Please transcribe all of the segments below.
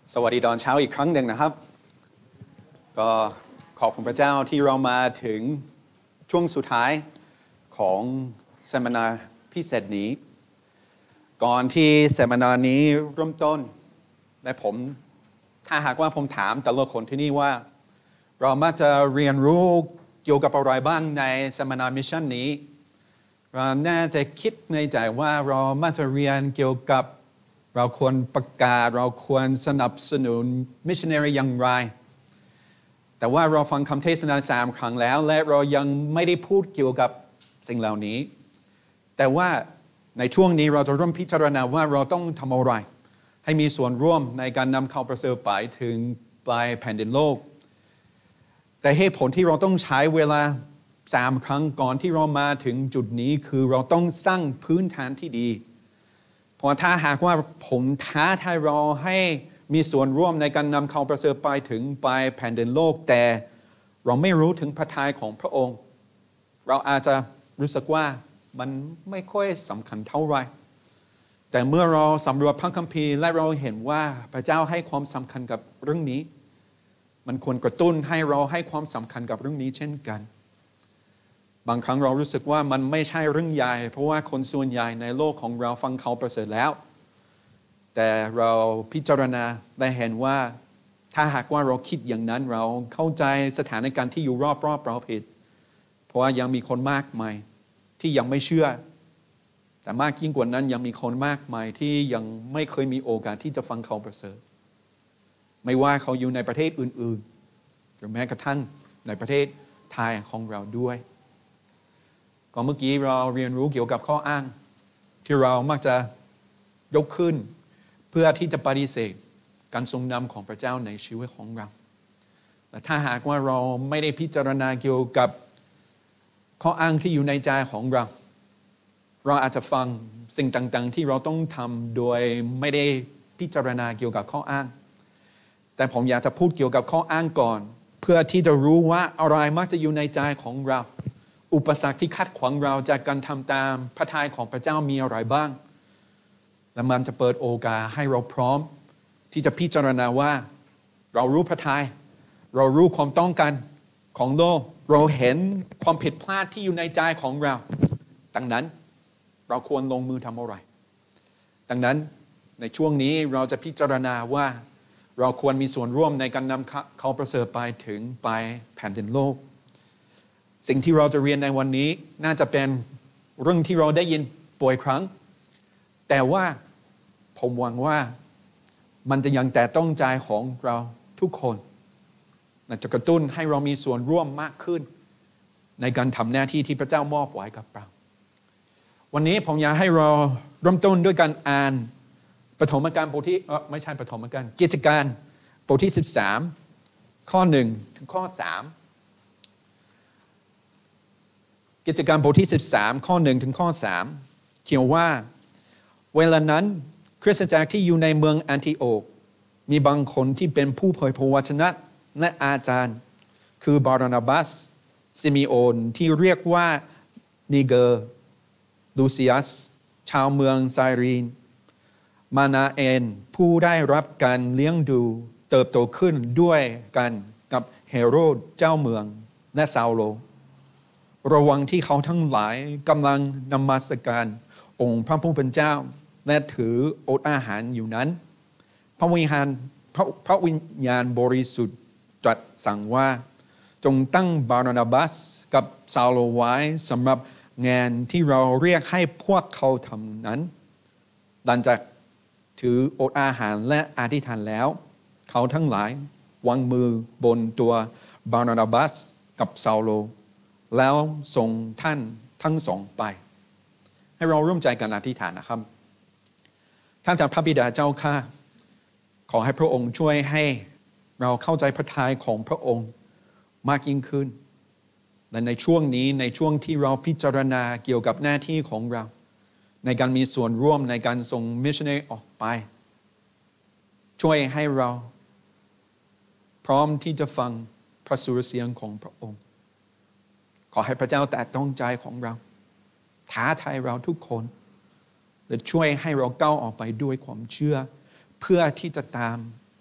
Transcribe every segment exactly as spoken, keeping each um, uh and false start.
สวัสดีตอนเช้าอีกครั้งหนึ่งนะครับก็ขอบคุณพระเจ้าที่เรามาถึงช่วงสุดท้ายของเซมินาร์พิเศษนี้ก่อนที่เซมินาร์นี้เริ่มต้นและผมถ้าหากว่าผมถามแต่ละคนที่นี่ว่าเรามักจะเรียนรู้เกี่ยวกับอะไรบ้างในเซมินาร์มิชชั่นนี้เราน่าจะคิดในใจว่าเรามักจะเรียนเกี่ยวกับเราควรประกาศเราควรสนับสนุนมิชชันนารีอย่างไรแต่ว่าเราฟังคำเทศนาสามครั้งแล้วและเรายังไม่ได้พูดเกี่ยวกับสิ่งเหล่านี้แต่ว่าในช่วงนี้เราจะเริ่มพิจารณาว่าเราต้องทำอะไรให้มีส่วนร่วมในการนำข่าวประเสริฐไปถึงปลายแผ่นดินโลกแต่เหตุผลที่เราต้องใช้เวลาสามครั้งก่อนที่เรามาถึงจุดนี้คือเราต้องสร้างพื้นฐานที่ดีเพราะถ้าหากว่าผมท้าทายเราให้มีส่วนร่วมในการนำข่าวประเสริฐไปถึงปลายแผ่นดินโลกแต่เราไม่รู้ถึงพระทัยของพระองค์เราอาจจะรู้สึกว่ามันไม่ค่อยสำคัญเท่าไหร่แต่เมื่อเราสำรวจพระคัมภีร์และเราเห็นว่าพระเจ้าให้ความสำคัญกับเรื่องนี้มันควรกระตุ้นให้เราให้ความสำคัญกับเรื่องนี้เช่นกันบางครั้งเรารู้สึกว่ามันไม่ใช่เรื่องใหญ่เพราะว่าคนส่วนใหญ่ในโลกของเราฟังข่าวประเสริฐแล้วแต่เราพิจารณาได้เห็นว่าถ้าหากว่าเราคิดอย่างนั้นเราเข้าใจสถานการณ์ที่อยู่รอบๆเราผิดเพราะว่ายังมีคนมากมายที่ยังไม่เชื่อแต่มากยิ่งกว่านั้นยังมีคนมากมายที่ยังไม่เคยมีโอกาสที่จะฟังข่าวประเสริฐไม่ว่าเขาอยู่ในประเทศอื่นๆหรือแม้กระทั่งในประเทศไทยของเราด้วยก็เมื่อกี้เราเรียนรู้เกี่ยวกับข้ออ้างที่เรามักจะยกขึ้นเพื่อที่จะปฏิเสธการทรงนำของพระเจ้าในชีวิตของเราและถ้าหากว่าเราไม่ได้พิจารณาเกี่ยวกับข้ออ้างที่อยู่ในใจของเราเราอาจจะฟังสิ่งต่างๆที่เราต้องทำโดยไม่ได้พิจารณาเกี่ยวกับข้ออ้างแต่ผมอยากจะพูดเกี่ยวกับข้ออ้างก่อนเพื่อที่จะรู้ว่าอะไรมักจะอยู่ในใจของเราอุปสรรคที่ขัดขวางเราจากการทำตามพระทัยของพระเจ้ามีอะไรบ้างและมันจะเปิดโอกาสให้เราพร้อมที่จะพิจารณาว่าเรารู้พระทัยเรารู้ความต้องการของโลกเราเห็นความผิดพลาดที่อยู่ในใจของเราดังนั้นเราควรลงมือทำอะไรดังนั้นในช่วงนี้เราจะพิจารณาว่าเราควรมีส่วนร่วมในการนำข่าวประเสริฐไปถึงปลายแผ่นดินโลกสิ่งที่เราจะเรียนในวันนี้น่าจะเป็นเรื่องที่เราได้ยินบ่อยครั้งแต่ว่าผมหวังว่ามันจะยังแต่ต้องใจของเราทุกคนน่าจะกระตุ้นให้เรามีส่วนร่วมมากขึ้นในการทำหน้าที่ที่พระเจ้ามอบไว้กับเราวันนี้ผมอยากให้เราเริ่มต้นด้วยการอ่านปฐมกาลบทที่เออไม่ใช่ปฐมกาลกิจการบทที่สิบสามข้อหนึ่งถึงข้อสามกิจการบทที่สิบสามข้อหนึ่งถึงข้อสามเขียนว่าเวลานั้นคริสตจักรที่อยู่ในเมืองแอนทิโอกมีบางคนที่เป็นผู้เผยพระวจนะและอาจารย์คือบารานาบัสซิมิโอนที่เรียกว่านิเกอร์ลูเซียสชาวเมืองไซรีนมานาเอนผู้ได้รับการเลี้ยงดูเติบโตขึ้นด้วยกันกับเฮโรดเจ้าเมืองและซาโลระวังที่เขาทั้งหลายกำลังนมัสการองค์พระผู้เป็นเจ้าและถืออดอาหารอยู่นั้นพระวิญญาณพระพระวิญญาณบริสุทธิ์ตรัสสั่งว่าจงตั้งบารานาบัสกับซาโลไว้สำหรับงานที่เราเรียกให้พวกเขาทำนั้นหลังจากถืออดอาหารและอธิษฐานแล้วเขาทั้งหลายวางมือบนตัวบารานาบัสกับซาโลแล้วส่งท่านทั้งสองไปให้เราร่วมใจกันอธิษฐานนะครับข้าแต่พระบิดาเจ้าข้าขอให้พระองค์ช่วยให้เราเข้าใจพระทัยของพระองค์มากยิ่งขึ้นและในช่วงนี้ในช่วงที่เราพิจารณาเกี่ยวกับหน้าที่ของเราในการมีส่วนร่วมในการส่งมิชชันนารีออกไปช่วยให้เราพร้อมที่จะฟังพระสุรเสียงของพระองค์ขอให้พระเจ้าแตะต้องใจของเราท้าทายเราทุกคนและช่วยให้เราก้าวออกไปด้วยความเชื่อเพื่อที่จะตาม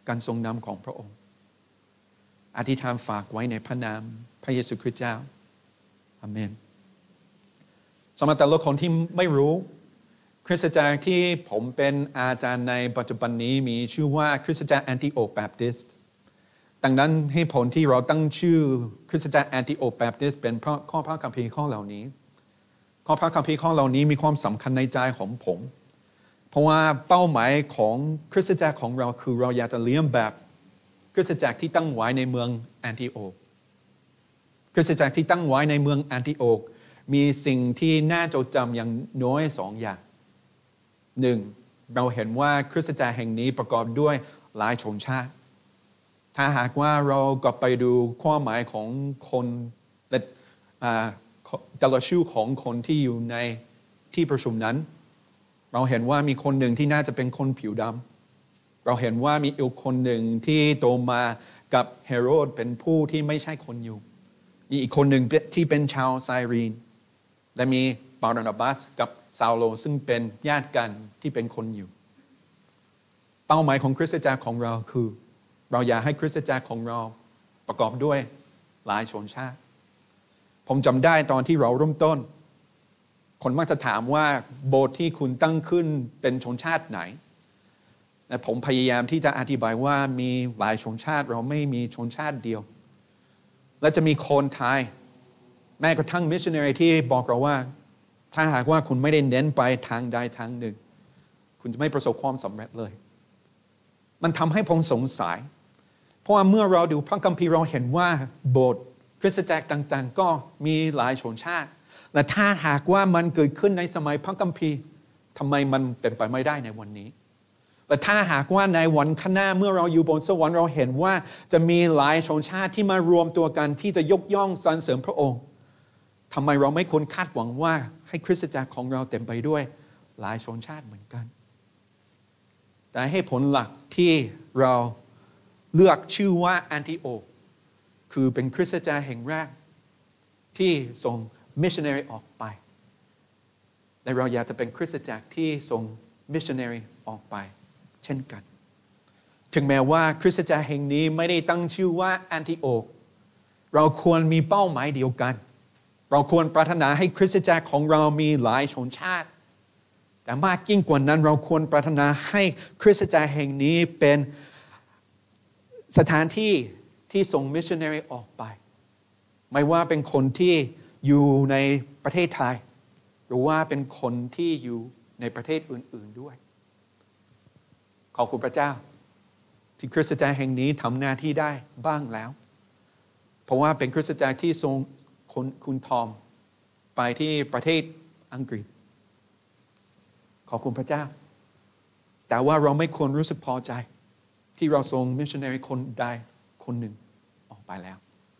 การทรงนำของพระองค์อธิษฐานฝากไว้ในพระนามพระเยซูคริสต์เจ้าอาเมนสำหรับแต่ละคนที่ไม่รู้คริสตจักรที่ผมเป็นอาจารย์ในปัจจุบันนี้มีชื่อว่าคริสตจักรแอนติโอกแบปติสต์ดังนั้นให้ผลที่เราตั้งชื่อคริสตจักรแอนติโอกแบปติสต์เป็นเพราะข้อพระคัมภีร์ข้อเหล่านี้ข้อพระคัมภีร์ข้อเหล่านี้มีความสำคัญในใจของผมเพราะว่าเป้าหมายของคริสตจักรของเราคือเราอยากจะเลี้ยงแบบคริสตจักรที่ตั้งไว้ในเมืองแอนติโอกคริสตจักรที่ตั้งไว้ในเมืองแอนติโอกมีสิ่งที่น่าจดจำอย่างน้อยสองอย่างหนึ่งเราเห็นว่าคริสตจักรแห่งนี้ประกอบด้วยหลายชนชาติถ้าหากว่าเรากลับไปดูความหมายของคนและแต่ละชื่อของคนที่อยู่ในที่ประชุมนั้นเราเห็นว่ามีคนหนึ่งที่น่าจะเป็นคนผิวดำเราเห็นว่ามีอีกคนหนึ่งที่โตมากับเฮโรดเป็นผู้ที่ไม่ใช่คนยิวมีอีกคนหนึ่งที่เป็นชาวไซรีนและมีบาร์นาบัสกับซาโลซึ่งเป็นญาติกันที่เป็นคนยิวเป้าหมายของคริสตจักรของเราคือเราอยากให้คริสตจักรของเราประกอบด้วยหลายชนชาติผมจำได้ตอนที่เราเริ่มต้นคนมักจะถามว่าโบสถ์ที่คุณตั้งขึ้นเป็นชนชาติไหนและผมพยายามที่จะอธิบายว่ามีหลายชนชาติเราไม่มีชนชาติเดียวและจะมีคนไทยแม้กระทั่งมิชชันนารีที่บอกเราว่าถ้าหากว่าคุณไม่ได้เน้นไปทางใดทางหนึ่งคุณจะไม่ประสบความสำเร็จเลยมันทำให้ผมสงสัยเพราะว่าเมื่อเราดูพระคัมภีร์เราเห็นว่าโบสถ์คริสตจักรต่างๆก็มีหลายชนชาติและถ้าหากว่ามันเกิดขึ้นในสมัยพระคัมภีร์ทำไมมันเป็นไปไม่ได้ในวันนี้และถ้าหากว่าในวันข้างหน้าเมื่อเราอยู่บนสวรรค์เราเห็นว่าจะมีหลายชนชาติที่มารวมตัวกันที่จะยกย่องสรรเสริญพระองค์ทำไมเราไม่ควรคาดหวังว่าให้คริสตจักรของเราเต็มไปด้วยหลายชนชาติเหมือนกันแต่ให้ผลหลักที่เราเลือกชื่อว่าแอนติโอกคือเป็นคริสตจักรแห่งแรกที่ส่งมิชชันนารีออกไปและเราอยากจะเป็นคริสตจักรที่ส่งมิชชันนารีออกไปเช่นกันถึงแม้ว่าคริสตจักรแห่งนี้ไม่ได้ตั้งชื่อว่าแอนติโอกเราควรมีเป้าหมายเดียวกันเราควรปรารถนาให้คริสตจักรของเรามีหลายชนชาติแต่มากยิ่งกว่านั้นเราควรปรารถนาให้คริสตจักรแห่งนี้เป็นสถานที่ที่ส่งมิชชันนารีออกไปไม่ว่าเป็นคนที่อยู่ในประเทศไทยหรือว่าเป็นคนที่อยู่ในประเทศอื่นๆด้วยขอบคุณพระเจ้าที่คริสตจักรแห่งนี้ทำหน้าที่ได้บ้างแล้วเพราะว่าเป็นคริสตจักรที่ทรงคุณทอมไปที่ประเทศอังกฤษขอบคุณพระเจ้าแต่ว่าเราไม่ควรรู้สึกพอใจที่เราส่งมิชชันนารีคนใดคนหนึ่งออกไปแล้ว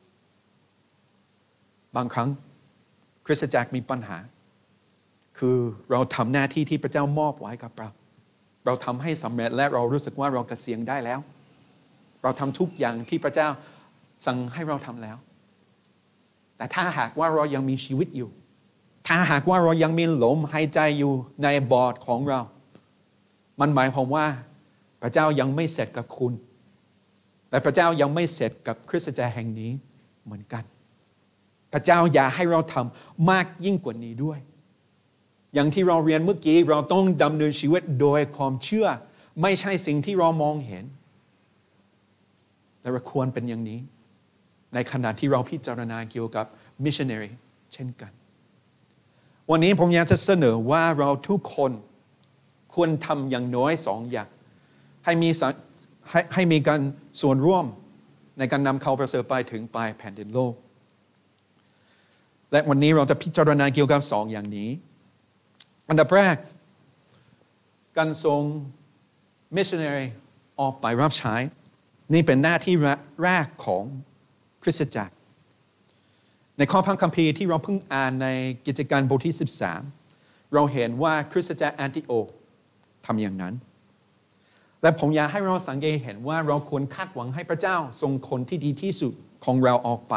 บางครั้งคริสตจักรมีปัญหาคือเราทำหน้าที่ที่พระเจ้ามอบไว้กับเราเราทำให้สำเร็จและเรารู้สึกว่าเราเกษียณได้แล้วเราทำทุกอย่างที่พระเจ้าสั่งให้เราทำแล้วแต่ถ้าหากว่าเรายังมีชีวิตอยู่ถ้าหากว่าเรายังมีลมหายใจอยู่ในปอดของเรามันหมายความว่าพระเจ้ายังไม่เสร็จกับคุณและพระเจ้ายังไม่เสร็จกับคริสตจักรแห่งนี้เหมือนกันพระเจ้าอยากให้เราทำมากยิ่งกว่านี้ด้วยอย่างที่เราเรียนเมื่อกี้เราต้องดำเนินชีวิตโดยความเชื่อไม่ใช่สิ่งที่เรามองเห็นแต่เราควรเป็นอย่างนี้ในขณะที่เราพิจารณาเกี่ยวกับมิชชันนารีเช่นกันวันนี้ผมอยากจะเสนอว่าเราทุกคนควรทำอย่างน้อยสองอย่างให้มีให้ให้มีการส่วนร่วมในการนำข่าวประเสริฐไปถึงปลายแผ่นดินโลกและวันนี้เราจะพิจารณาเกี่ยวกับสองอย่างนี้อันดับแรกการส่งมิชชันนารีออกไปรับใช้นี่เป็นหน้าที่แรกของคริสตจักรในข้อพระคัมภีร์ที่เราเพิ่งอ่านในกิจการบทที่สิบสามเราเห็นว่าคริสตจักรแอนติโอกทำอย่างนั้นและผมอยากให้เราสังเกตเห็นว่าเราควรคาดหวังให้พระเจ้าส่งคนที่ดีที่สุดของเราออกไป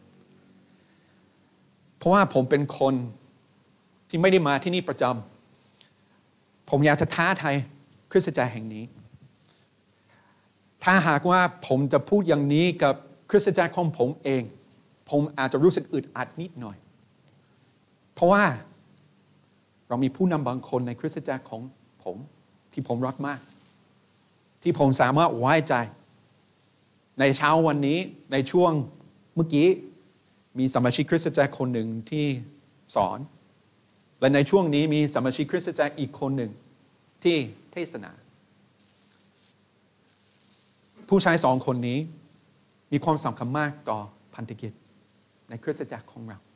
เพราะว่าผมเป็นคนที่ไม่ได้มาที่นี่ประจำผมอยากจะท้าทายคริสตจักรแห่งนี้ถ้าหากว่าผมจะพูดอย่างนี้กับคริสตจักรของผมเองผมอาจจะรู้สึกอึดอัดนิดหน่อยเพราะว่าเรามีผู้นำบางคนในคริสตจักรของผมที่ผมรักมากที่ผมสามารถไว้ใจในเช้าวันนี้ในช่วงเมื่อกี้มีสมาชิกคริสตจักรคนหนึ่งที่สอนและในช่วงนี้มีสมาชิกคริสตจักรอีกคนหนึ่งที่เทศนาผู้ชายสองคนนี้มีความสำคัญมากต่อพันธกิจในคริสตจักรของเรา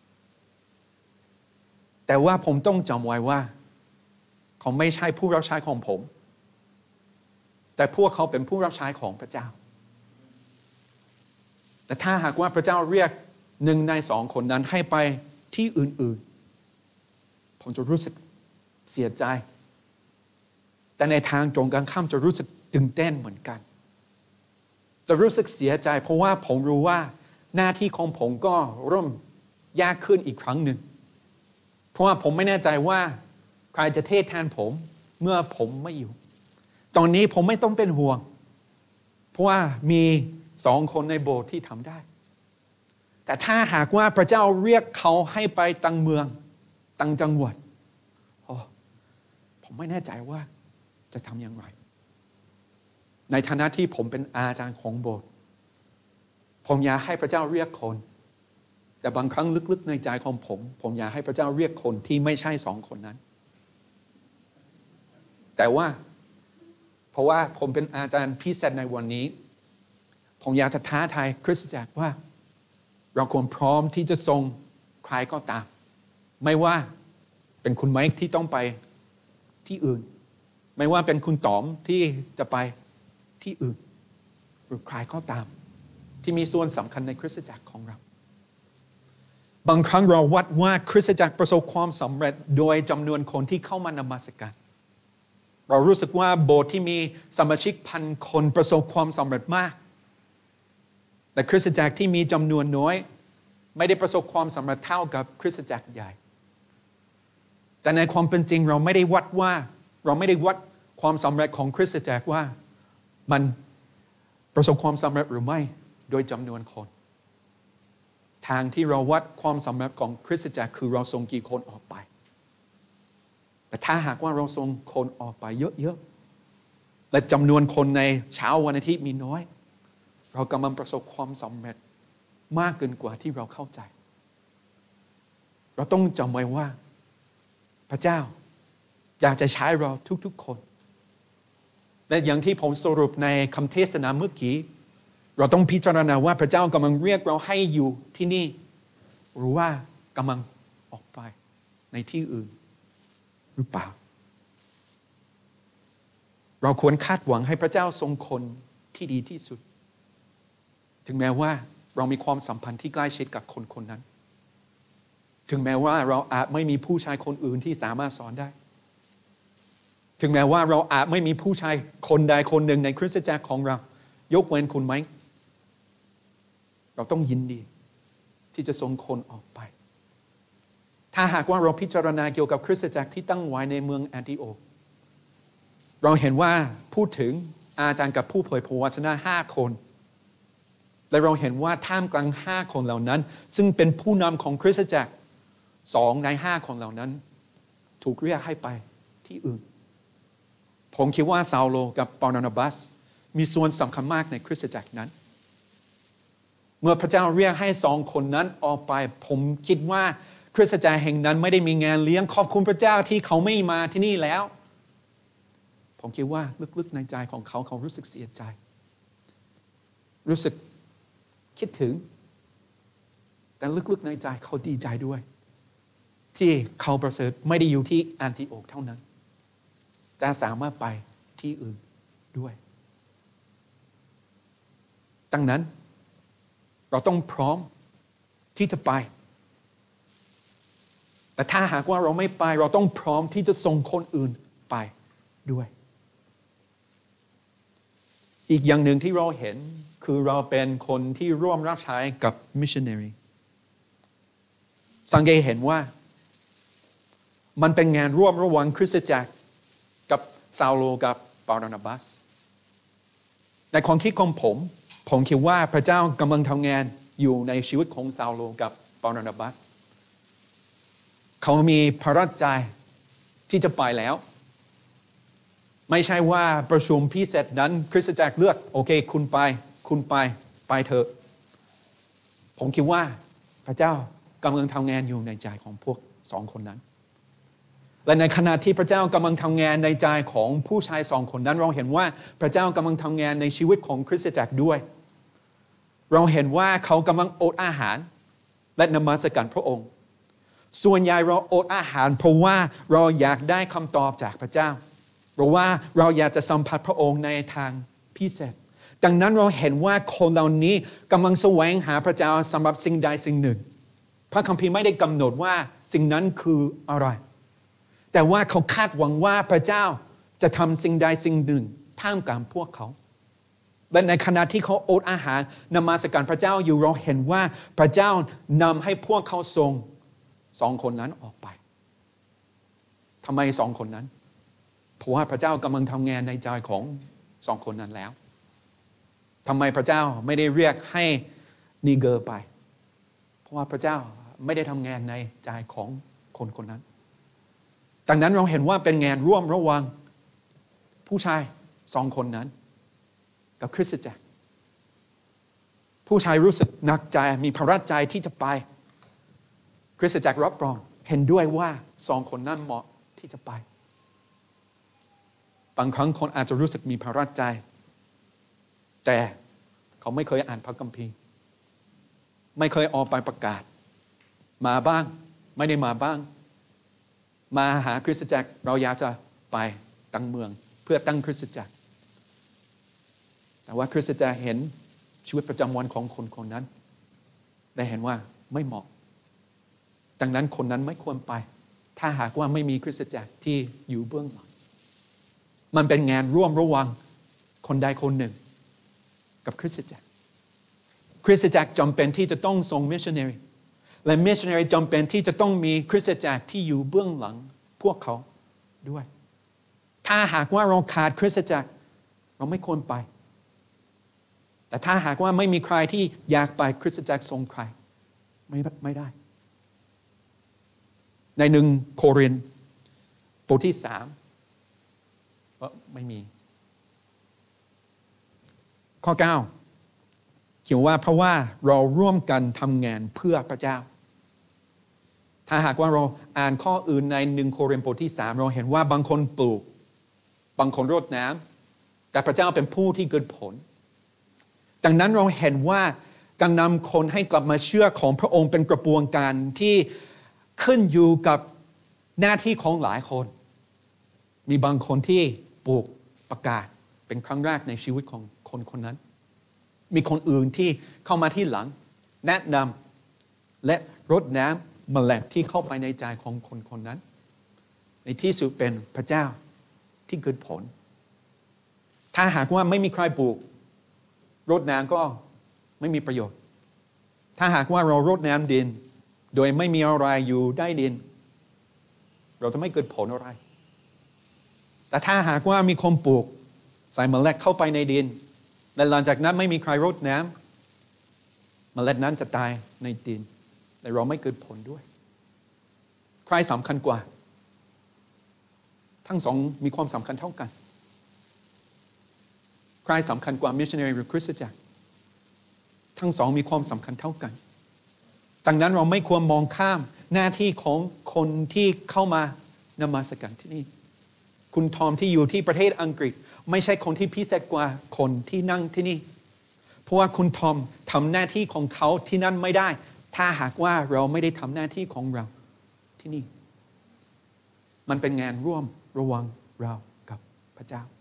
แต่ว่าผมต้องจำไว้ว่าเขาไม่ใช่ผู้รับใช้ของผมแต่พวกเขาเป็นผู้รับใช้ของพระเจ้าแต่ถ้าหากว่าพระเจ้าเรียกหนึ่งในสองคนนั้นให้ไปที่อื่นๆผมจะรู้สึกเสียใจแต่ในทางตรงกันข้ามจะรู้สึกตื่นเต้นเหมือนกันจะรู้สึกเสียใจเพราะว่าผมรู้ว่าหน้าที่ของผมก็เริ่มยากขึ้นอีกครั้งหนึ่งเพราะว่าผมไม่แน่ใจว่าใครจะเทศแทนผมเมื่อผมไม่อยู่ตอนนี้ผมไม่ต้องเป็นห่วงเพราะว่ามีสองคนในโบสถ์ที่ทำได้แต่ถ้าหากว่าพระเจ้าเรียกเขาให้ไปต่างเมืองต่างจังหวัดโอ้ผมไม่แน่ใจว่าจะทำอย่างไรในฐานะที่ผมเป็นอาจารย์ของโบสถ์ผมอยากให้พระเจ้าเรียกคนแต่บางครั้งลึกๆในใจของผมผมอยากให้พระเจ้าเรียกคนที่ไม่ใช่สองคนนั้นแต่ว่าเพราะว่าผมเป็นอาจารย์พิเศษในวันนี้ผมอยากจะท้าทายคริสตจักรว่าเราควรพร้อมที่จะส่งใครก็ตามไม่ว่าเป็นคุณไมค์ที่ต้องไปที่อื่นไม่ว่าเป็นคุณต๋อมที่จะไปที่อื่นหรือใครก็ตามที่มีส่วนสำคัญในคริสตจักรของเราบางครั้งเราวัดว่าคริสตจักรประสบความสำเร็จโดยจำนวนคนที่เข้ามานมัสการเรารู้สึกว่าโบสถ์ที่มีสมาชิกพันคนประสบความสำเร็จมากแต่คริสตจักรที่มีจำนวนน้อยไม่ได้ประสบความสำเร็จเท่ากับคริสตจักรใหญ่แต่ในความเป็นจริงเราไม่ได้วัดว่าเราไม่ได้วัดความสำเร็จของคริสตจักรว่ามันประสบความสำเร็จหรือไม่โดยจำนวนคนทางที่เราวัดความสำเร็จของคริสตจักรคือเราส่งกี่คนออกไปแต่ถ้าหากว่าเราส่งคนออกไปเยอะๆและจำนวนคนในเช้าวันอาทิตย์มีน้อยเรากำลังประสบความสำเร็จมากเกินกว่าที่เราเข้าใจเราต้องจำไว้ว่าพระเจ้าอยากจะใช้เราทุกๆคนและอย่างที่ผมสรุปในคำเทศนาเมื่อกี้เราต้องพิจารณาว่าพระเจ้ากำลังเรียกเราให้อยู่ที่นี่หรือว่ากำลังออกไปในที่อื่นหรือเปล่าเราควรคาดหวังให้พระเจ้าทรงคนที่ดีที่สุดถึงแม้ว่าเรามีความสัมพันธ์ที่ใกล้ชิดกับคนคนนั้นถึงแม้ว่าเราอาจไม่มีผู้ชายคนอื่นที่สามารถสอนได้ถึงแม้ว่าเราอาจไม่มีผู้ชายคนใดคนหนึ่งในคริสตจักรของเรายกเว้นคุณไหมเราต้องยินดีที่จะส่งคนออกไปถ้าหากว่าเราพิจารณาเกี่ยวกับคริสตจักรที่ตั้งไว้ในเมืองแอนติโอกเราเห็นว่าพูดถึงอาจารย์กับผู้เผยพระวจนะห้าคนและเราเห็นว่าท่ามกลางห้าคนเหล่านั้นซึ่งเป็นผู้นำของคริสตจักรสองในห้าคนเหล่านั้นถูกเรียกให้ไปที่อื่นผมคิดว่าซาโลกับบาร์นาบัสมีส่วนสำคัญมากในคริสตจักรนั้นเมื่อพระเจ้าเรียกให้สองคนนั้นออกไปผมคิดว่าคริสตจักรแห่งนั้นไม่ได้มีงานเลี้ยงขอบคุณพระเจ้าที่เขาไม่มาที่นี่แล้วผมคิดว่าลึกๆในใจของเขาเขารู้สึกเสียใจรู้สึกคิดถึงแต่ลึกๆในใจเขาดีใจด้วยที่เขาประเสริฐไม่ได้อยู่ที่แอนติโอกเท่านั้นแต่สามารถไปที่อื่นด้วยดังนั้นเราต้องพร้อมที่จะไปแต่ถ้าหากว่าเราไม่ไปเราต้องพร้อมที่จะส่งคนอื่นไปด้วยอีกอย่างหนึ่งที่เราเห็นคือเราเป็นคนที่ร่วมรับใช้กับมิชชันนารีสังเกตเห็นว่ามันเป็นงานร่วมระหว่างคริสตจักรกับซาโลกับบาร์นาบัสในความคิดของผมผมคิดว่าพระเจ้ากำลังทำงานอยู่ในชีวิตของซาโลกับบานานาบัสเขามีพระราชใจที่จะไปแล้วไม่ใช่ว่าประชุมพิเศษนั้นคริสตจักรเลือกโอเคคุณไปคุณไปไปเถอะผมคิดว่าพระเจ้ากำลังทำงานอยู่ในใจของพวกสองคนนั้นและในขณะที่พระเจ้ากำลังทำงานในใจของผู้ชายสองคนนั้นเราเห็นว่าพระเจ้ากำลังทำงานในชีวิตของคริสตจักรด้วยเราเห็นว่าเขากำลังอดอาหารและนมัสการพระองค์ส่วนใหญ่เราอดอาหารเพราะว่าเราอยากได้คำตอบจากพระเจ้าเพราะว่าเราอยากจะสัมผัสพระองค์ในทางพิเศษดังนั้นเราเห็นว่าคนเหล่านี้กำลังแสวงหาพระเจ้าสำหรับสิ่งใดสิ่งหนึ่งพระคัมภีร์ไม่ได้กำหนดว่าสิ่งนั้นคืออะไรแต่ว่าเขาคาดหวังว่าพระเจ้าจะทำสิ่งใดสิ่งหนึ่งท่ามกลางพวกเขาและในขณะที่เขาอดอาหารนมัสการพระเจ้าอยู่เราเห็นว่าพระเจ้านำให้พวกเขาส่งสองคนนั้นออกไปทำไมสองคนนั้นเพราะว่าพระเจ้ากำลังทำงานในใจของสองคนนั้นแล้วทำไมพระเจ้าไม่ได้เรียกให้นีเกอร์ไปเพราะว่าพระเจ้าไม่ได้ทำงานในใจของคนคนนั้นดังนั้นเราเห็นว่าเป็นงานร่วมระหว่างผู้ชายสองคนนั้นกับคริสตจักรผู้ชายรู้สึกหนักใจมีภาระใจที่จะไปคริสตจักรรับรองเห็นด้วยว่าสองคนนั้นเหมาะที่จะไปบางครั้งคนอาจจะรู้สึกมีภาระใจแต่เขาไม่เคยอ่านพระคัมภีร์ไม่เคยออกไปประกาศมาบ้างไม่ได้มาบ้างมาหาคริสตจักรเราอยากจะไปตั้งเมืองเพื่อตั้งคริสตจักรแต่ว่าคริสตจักรเห็นชีวิตประจำวันของคนคนนั้นได้เห็นว่าไม่เหมาะดังนั้นคนนั้นไม่ควรไปถ้าหากว่าไม่มีคริสตจักรที่อยู่เบื้องหลังมันเป็นงานร่วมระหว่างคนใดคนหนึ่งกับคริสตจักรคริสตจักรจำเป็นที่จะต้องส่งมิชชันนารีและมิชชันนารีจำเป็นที่จะต้องมีคริสตจักรที่อยู่เบื้องหลังพวกเขาด้วยถ้าหากว่าเราขาดคริสตจักรเราไม่ควรไปแต่ถ้าหากว่าไม่มีใครที่อยากไปคริสตจักรส่งใครไม่ไม่ได้ในหนึ่งโครินธ์บทที่สามไม่มีข้อเก้าเขียนว่าเพราะว่าเราร่วมกันทำงานเพื่อพระเจ้าถ้าหากว่าเราอ่านข้ออื่นในหนึ่งโครินธ์บทที่สามเราเห็นว่าบางคนปลูกบางคนรดน้ำแต่พระเจ้าเป็นผู้ที่เกิดผลดังนั้นเราเห็นว่าการนำคนให้กลับมาเชื่อของพระองค์เป็นกระบวนการที่ขึ้นอยู่กับหน้าที่ของหลายคนมีบางคนที่ปลูกประกาศเป็นครั้งแรกในชีวิตของคนคนนั้นมีคนอื่นที่เข้ามาที่หลังแนะนำและรดน้ำแมลงที่เข้าไปในใจของคนคนนั้นในที่สุดเป็นพระเจ้าที่เกิดผลถ้าหากว่าไม่มีใครปลูกรดน้ำก็ไม่มีประโยชน์ถ้าหากว่าเรารดน้ำดินโดยไม่มีอะไรอยู่ใต้ดินเราจะไม่เกิดผลอะไรแต่ถ้าหากว่ามีคนปลูกใส่เมล็ดเข้าไปในดินและหลังจากนั้นไม่มีใครรดน้ำเมล็ดนั้นจะตายในดินและเราไม่เกิดผลด้วยใครสำคัญกว่าทั้งสองมีความสำคัญเท่ากันใครสำคัญกว่ามิชชันนารีหรือคริสตจักรทั้งสองมีความสำคัญเท่ากันดังนั้นเราไม่ควรมองข้ามหน้าที่ของคนที่เข้ามานมัสการที่นี่คุณทอมที่อยู่ที่ประเทศอังกฤษไม่ใช่คนที่พิเศษกว่าคนที่นั่งที่นี่เพราะว่าคุณทอมทำหน้าที่ของเขาที่นั่นไม่ได้ถ้าหากว่าเราไม่ได้ทำหน้าที่ของเราที่นี่มันเป็นงานร่วมระหว่างเรากับพระเจ้า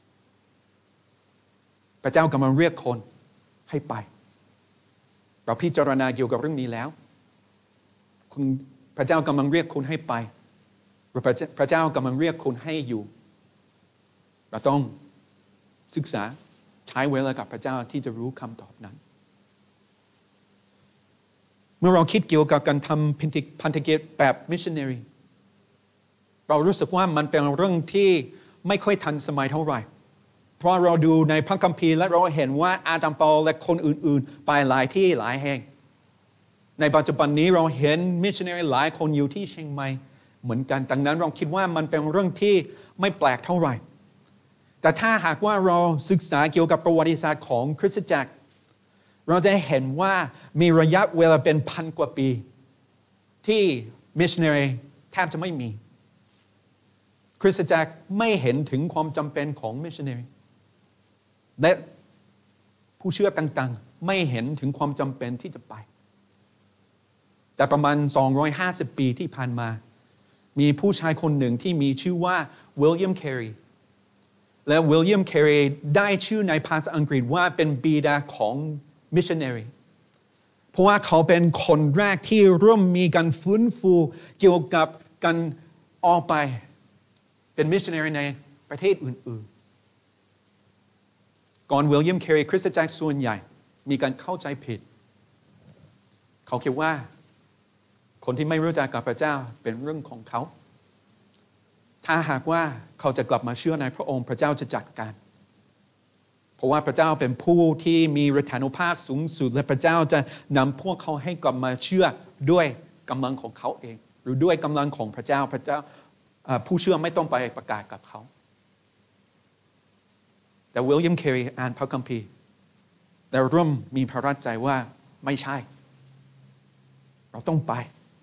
พระเจ้ากำลังเรียกคนให้ไปเราพิจารณาเกี่ยวกับเรื่องนี้แล้วคุณพระเจ้ากำลังเรียกคุณให้ไปพระเจ้ากำลังเรียกคุณให้อยู่เราต้องศึกษาใช้เวลากับพระเจ้าที่จะรู้คำตอบนั้นเมื่อเราคิดเกี่ยวกับการทำพันธกิจแบบมิชชันนารีเรารู้สึกว่ามันเป็นเรื่องที่ไม่ค่อยทันสมัยเท่าไหร่เพราะเราดูในพระคัมภีร์และเราเห็นว่าอาจารย์เปาและคนอื่นๆไปหลายที่หลายแห่งในปัจจุบันนี้เราเห็นมิชชันนารีหลายคนอยู่ที่เชียงใหม่เหมือนกันดังนั้นเราคิดว่ามันเป็นเรื่องที่ไม่แปลกเท่าไหร่แต่ถ้าหากว่าเราศึกษาเกี่ยวกับประวัติศาสตร์ของคริสตจักรเราจะเห็นว่ามีระยะเวลาเป็นพันกว่าปีที่มิชชันนารีแทบจะไม่มีคริสตจักรไม่เห็นถึงความจำเป็นของมิชชันนารีและผู้เชื่อต่างๆไม่เห็นถึงความจำเป็นที่จะไปแต่ประมาณสองร้อยห้าสิบปีที่ผ่านมามีผู้ชายคนหนึ่งที่มีชื่อว่าวิลเลียมแครีและวิลเลียมแครีได้ชื่อในภาษาอังกฤษว่าเป็นบิดาของมิชชันนารีเพราะว่าเขาเป็นคนแรกที่เริ่มมีการฟื้นฟูเกี่ยวกับการออกไปเป็นมิชชันนารีในประเทศอื่นๆก่อนวิลเลียมแครีคริสตจักรส่วนใหญ่มีการเข้าใจผิดเขาคิดว่าคนที่ไม่รู้จักกับพระเจ้าเป็นเรื่องของเขาถ้าหากว่าเขาจะกลับมาเชื่อในพระองค์พระเจ้าจะจัดการเพราะว่าพระเจ้าเป็นผู้ที่มีฤทธานุภาพสูงสุดและพระเจ้าจะนำพวกเขาให้กลับมาเชื่อด้วยกำลังของเขาเองหรือด้วยกำลังของพระเจ้าพระเจ้าผู้เชื่อไม่ต้องไปประกาศกับเขาแต่วิลเลียมแครีอ่านพระคัมภีร์และเริ่มมีพระราชใจว่าไม่ใช่เราต้องไป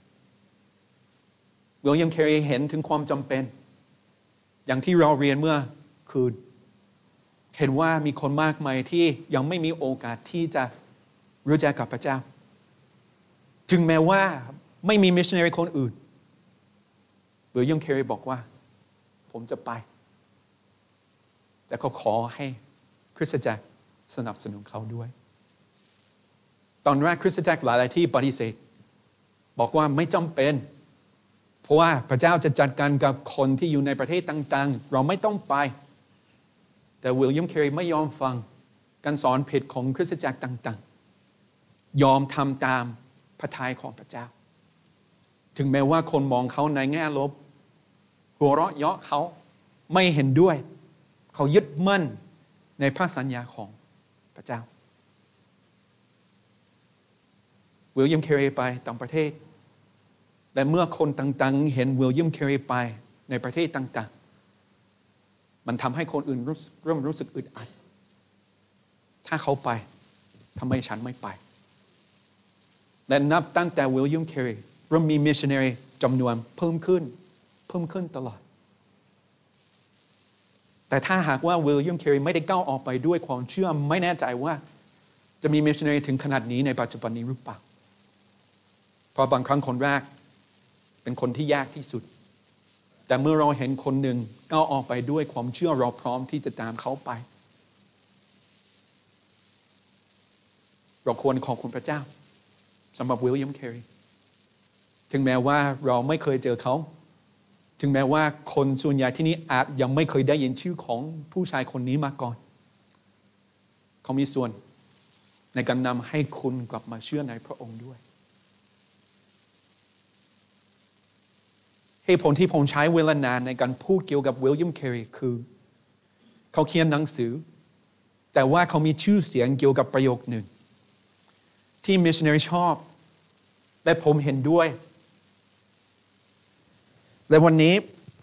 วิลเลียมแครีเห็นถึงความจำเป็นอย่างที่เราเรียนเมื่อคืนเห็นว่ามีคนมากมายที่ยังไม่มีโอกาสที่จะรู้จักกับพระเจ้าถึงแม้ว่าไม่มีมิชชันนารีคนอื่นวิลเลียมแครีบอกว่าผมจะไปแต่เขาขอให้คริสตจักรสนับสนุนเขาด้วยตอนแรกคริสตจักรหลายๆที่ปฏิเสธบอกว่าไม่จำเป็นเพราะว่าพระเจ้าจะจัดการกับคนที่อยู่ในประเทศต่างๆเราไม่ต้องไปแต่วิลเลียมแครีไม่ยอมฟังการสอนผิดของคริสตจักรต่างๆยอมทำตามพระทัยของพระเจ้าถึงแม้ว่าคนมองเขาในแง่ลบหัวเราะเยาะเขาไม่เห็นด้วยเขายึดมั่นในพระสัญญาของพระเจ้าวิลเลียมแครีไปต่างประเทศและเมื่อคนต่างๆเห็นวิลเลียมแครีไปในประเทศต่างๆมันทำให้คนอื่นเริ่มรู้สึกอึดอัดถ้าเขาไปทำไมฉันไม่ไปและนับตั้งแต่วิลเลียมแครีเริ่มมีมิชชันนารีจำนวนเพิ่มขึ้นเพิ่มขึ้นตลอดแต่ถ้าหากว่าวิลเลียมแครีไม่ได้ก้าวออกไปด้วยความเชื่อไม่แน่ใจว่าจะมีมิชชันนารีถึงขนาดนี้ในปัจจุบันนี้หรือเปล่าเพราะบางครั้งคนแรกเป็นคนที่ยากที่สุดแต่เมื่อเราเห็นคนหนึ่งก้าวออกไปด้วยความเชื่อเราพร้อมที่จะตามเขาไปเราควรขอบคุณพระเจ้าสำหรับวิลเลียมแครีถึงแม้ว่าเราไม่เคยเจอเขาถึงแม้ว่าคนส่วนใหญ่ที่นี่อาจยังไม่เคยได้ยินชื่อของผู้ชายคนนี้มาก่อนเขามีส่วนในการนำให้คุณกลับมาเชื่อในพระองค์ด้วยเหตุผลที่ผมใช้เวลานานในการพูดเกี่ยวกับวิลเลียมแครีคือเขาเขียนหนังสือแต่ว่าเขามีชื่อเสียงเกี่ยวกับประโยคหนึ่งที่มิชชันนารีชอบและผมเห็นด้วยและวันนี้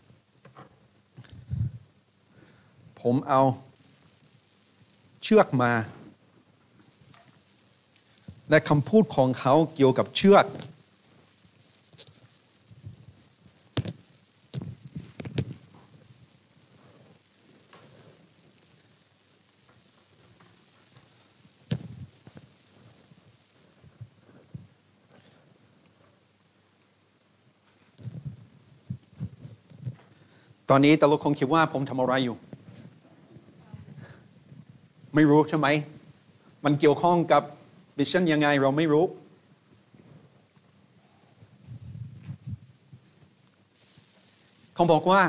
ผมเอาเชือกมาและคำพูดของเขาเกี่ยวกับเชือกตอนนี้แต่ละคนคิดว่าผมทำอะไรอยู่ไม่รู้ใช่ไหมมันเกี่ยวข้องกับมิชชั่นยังไงเราไม่รู้เขาบอกว่า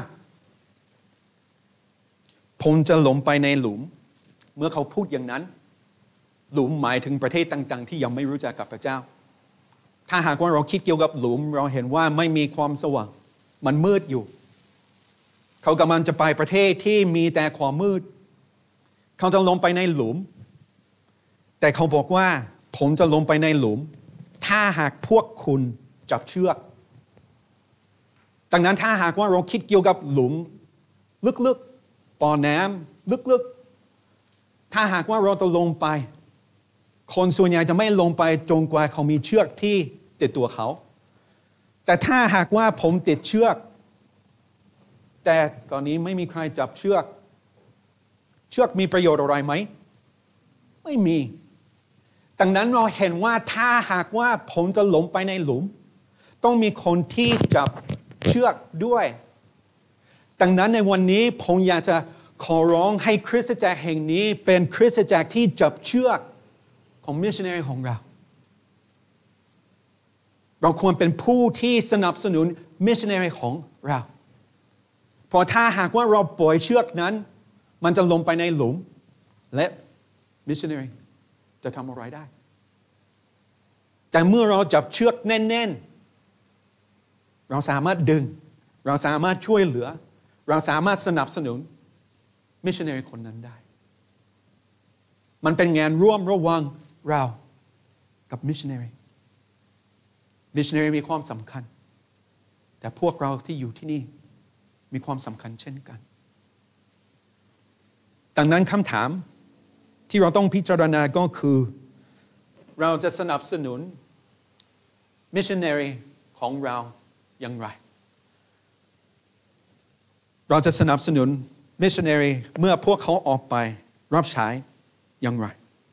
ผมจะหลงไปในหลุมเมื่อเขาพูดอย่างนั้นหลุมหมายถึงประเทศต่างๆที่ยังไม่รู้จักกับพระเจ้าถ้าหากว่าเราคิดเกี่ยวกับหลุมเราเห็นว่าไม่มีความสว่างมันมืดอยู่เขากำลังจะไปประเทศที่มีแต่ความมืดเขาจะลงไปในหลุมแต่เขาบอกว่าผมจะลงไปในหลุมถ้าหากพวกคุณจับเชือกดังนั้นถ้าหากว่าเราคิดเกี่ยวกับหลุมลึกๆบ่อน้ำลึกๆถ้าหากว่าเราจะลงไปคนส่วนใหญ่จะไม่ลงไปจนกว่าเขามีเชือกที่ติดตัวเขาแต่ถ้าหากว่าผมติดเชือกแต่ตอนนี้ไม่มีใครจับเชือกเชือกมีประโยชน์อะไรไหมไม่มีดังนั้นเราเห็นว่าถ้าหากว่าผมจะลงไปในหลุมต้องมีคนที่จับเชือกด้วยดังนั้นในวันนี้ผมอยากจะขอร้องให้คริสตจักรแห่งนี้เป็นคริสตจักรที่จับเชือกของมิชชันนารีของเราเราควรเป็นผู้ที่สนับสนุนมิชชันนารีของเราเพราะถ้าหากว่าเราปล่อยเชือกนั้นมันจะลงไปในหลุมและมิชชันนารีจะทำอะไรได้แต่เมื่อเราจับเชือกแน่นๆเราสามารถดึงเราสามารถช่วยเหลือเราสามารถสนับสนุนมิชชันนารีคนนั้นได้มันเป็นงานร่วมระหว่างเรากับมิชชันนารีมิชชันนารีมีความสำคัญแต่พวกเราที่อยู่ที่นี่มีความสำคัญเช่นกันดังนั้นคำถามที่เราต้องพิจารณาก็คือเราจะสนับสนุนมิชชันนารีของเราอย่างไรเราจะสนับสนุนมิชชันนารีเมื่อพวกเขาออกไปรับใช้อย่างไร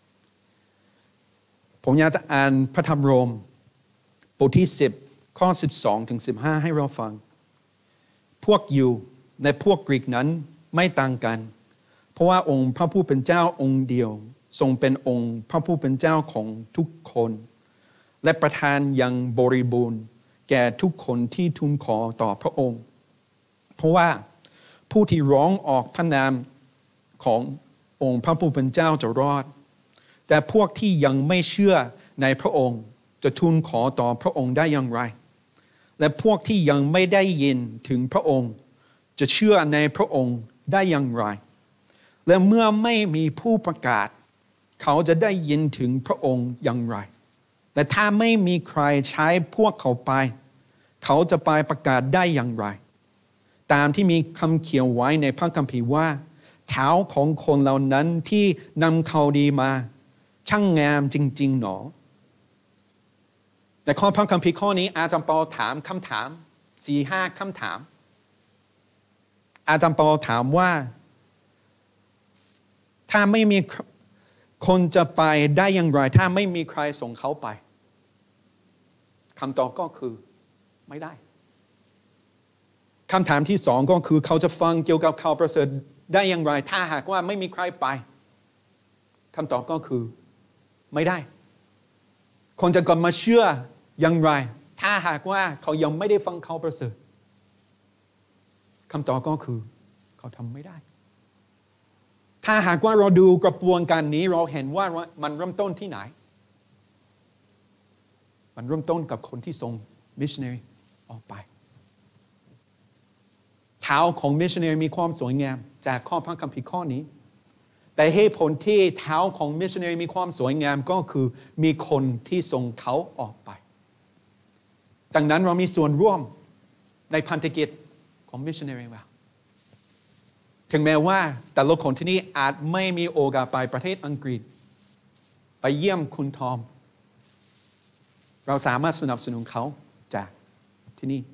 ผมอยากจะอ่านพระธรรมโรมบทที่สิบข้อสิบสองถึงสิบห้าให้เราฟังพวกยิวในพวกกรีกนั้นไม่ต่างกันเพราะว่าองค์พระผู้เป็นเจ้าองค์เดียวทรงเป็นองค์พระผู้เป็นเจ้าของทุกคนและประทานยังบริบูรณ์แก่ทุกคนที่ทูลขอต่อพระองค์เพราะว่าผู้ที่ร้องออกพระนามขององค์พระผู้เป็นเจ้าจะรอดแต่พวกที่ยังไม่เชื่อในพระองค์จะทูลขอต่อพระองค์ได้อย่างไรและพวกที่ยังไม่ได้ยินถึงพระองค์จะเชื่อในพระองค์ได้อย่างไรและเมื่อไม่มีผู้ประกาศเขาจะได้ยินถึงพระองค์อย่างไรและถ้าไม่มีใครใช้พวกเขาไปเขาจะไปประกาศได้อย่างไรตามที่มีคำเขียนไว้ในพระคัมภีร์ว่าเท้าของคนเหล่านั้นที่นำข่าวดีมาช่างงามจริงๆหนอในข้อพระคัมภีร์ข้อนี้อาจารย์เปาถามคำถามสี่ห้าคำถามอาจารย์เปาถามว่าถ้าไม่มีคนจะไปได้อย่างไรถ้าไม่มีใครส่งเขาไปคำตอบก็คือไม่ได้คำถามที่สองก็คือเขาจะฟังเกี่ยวกับข่าวประเสริฐได้อย่างไรถ้าหากว่าไม่มีใครไปคำตอบก็คือไม่ได้คนจะกลับมาเชื่ออย่างไรถ้าหากว่าเขายังไม่ได้ฟังข่าวประเสริฐคำตอบก็คือเขาทำไม่ได้ถ้าหากว่าเราดูกระบวนการนี้เราเห็นว่ามันเริ่มต้นที่ไหนมันเริ่มต้นกับคนที่ส่งมิชชันนารีออกไปเท้าของมิชชันนารีมีความสวยงามจากข้อพระคัมภีร์ข้อนี้แต่เหตุผลที่เท้าของมิชชันนารีมีความสวยงามก็คือมีคนที่ส่งเขาออกไปดังนั้นเรามีส่วนร่วมในพันธกิจของมิชชันนารีว่าถึงแม้ว่าแต่ละคนที่นี่อาจไม่มีโอกาสไปประเทศอังกฤษไปเยี่ยมคุณทอมเราสามารถสนับสนุนเขาจากที่นี่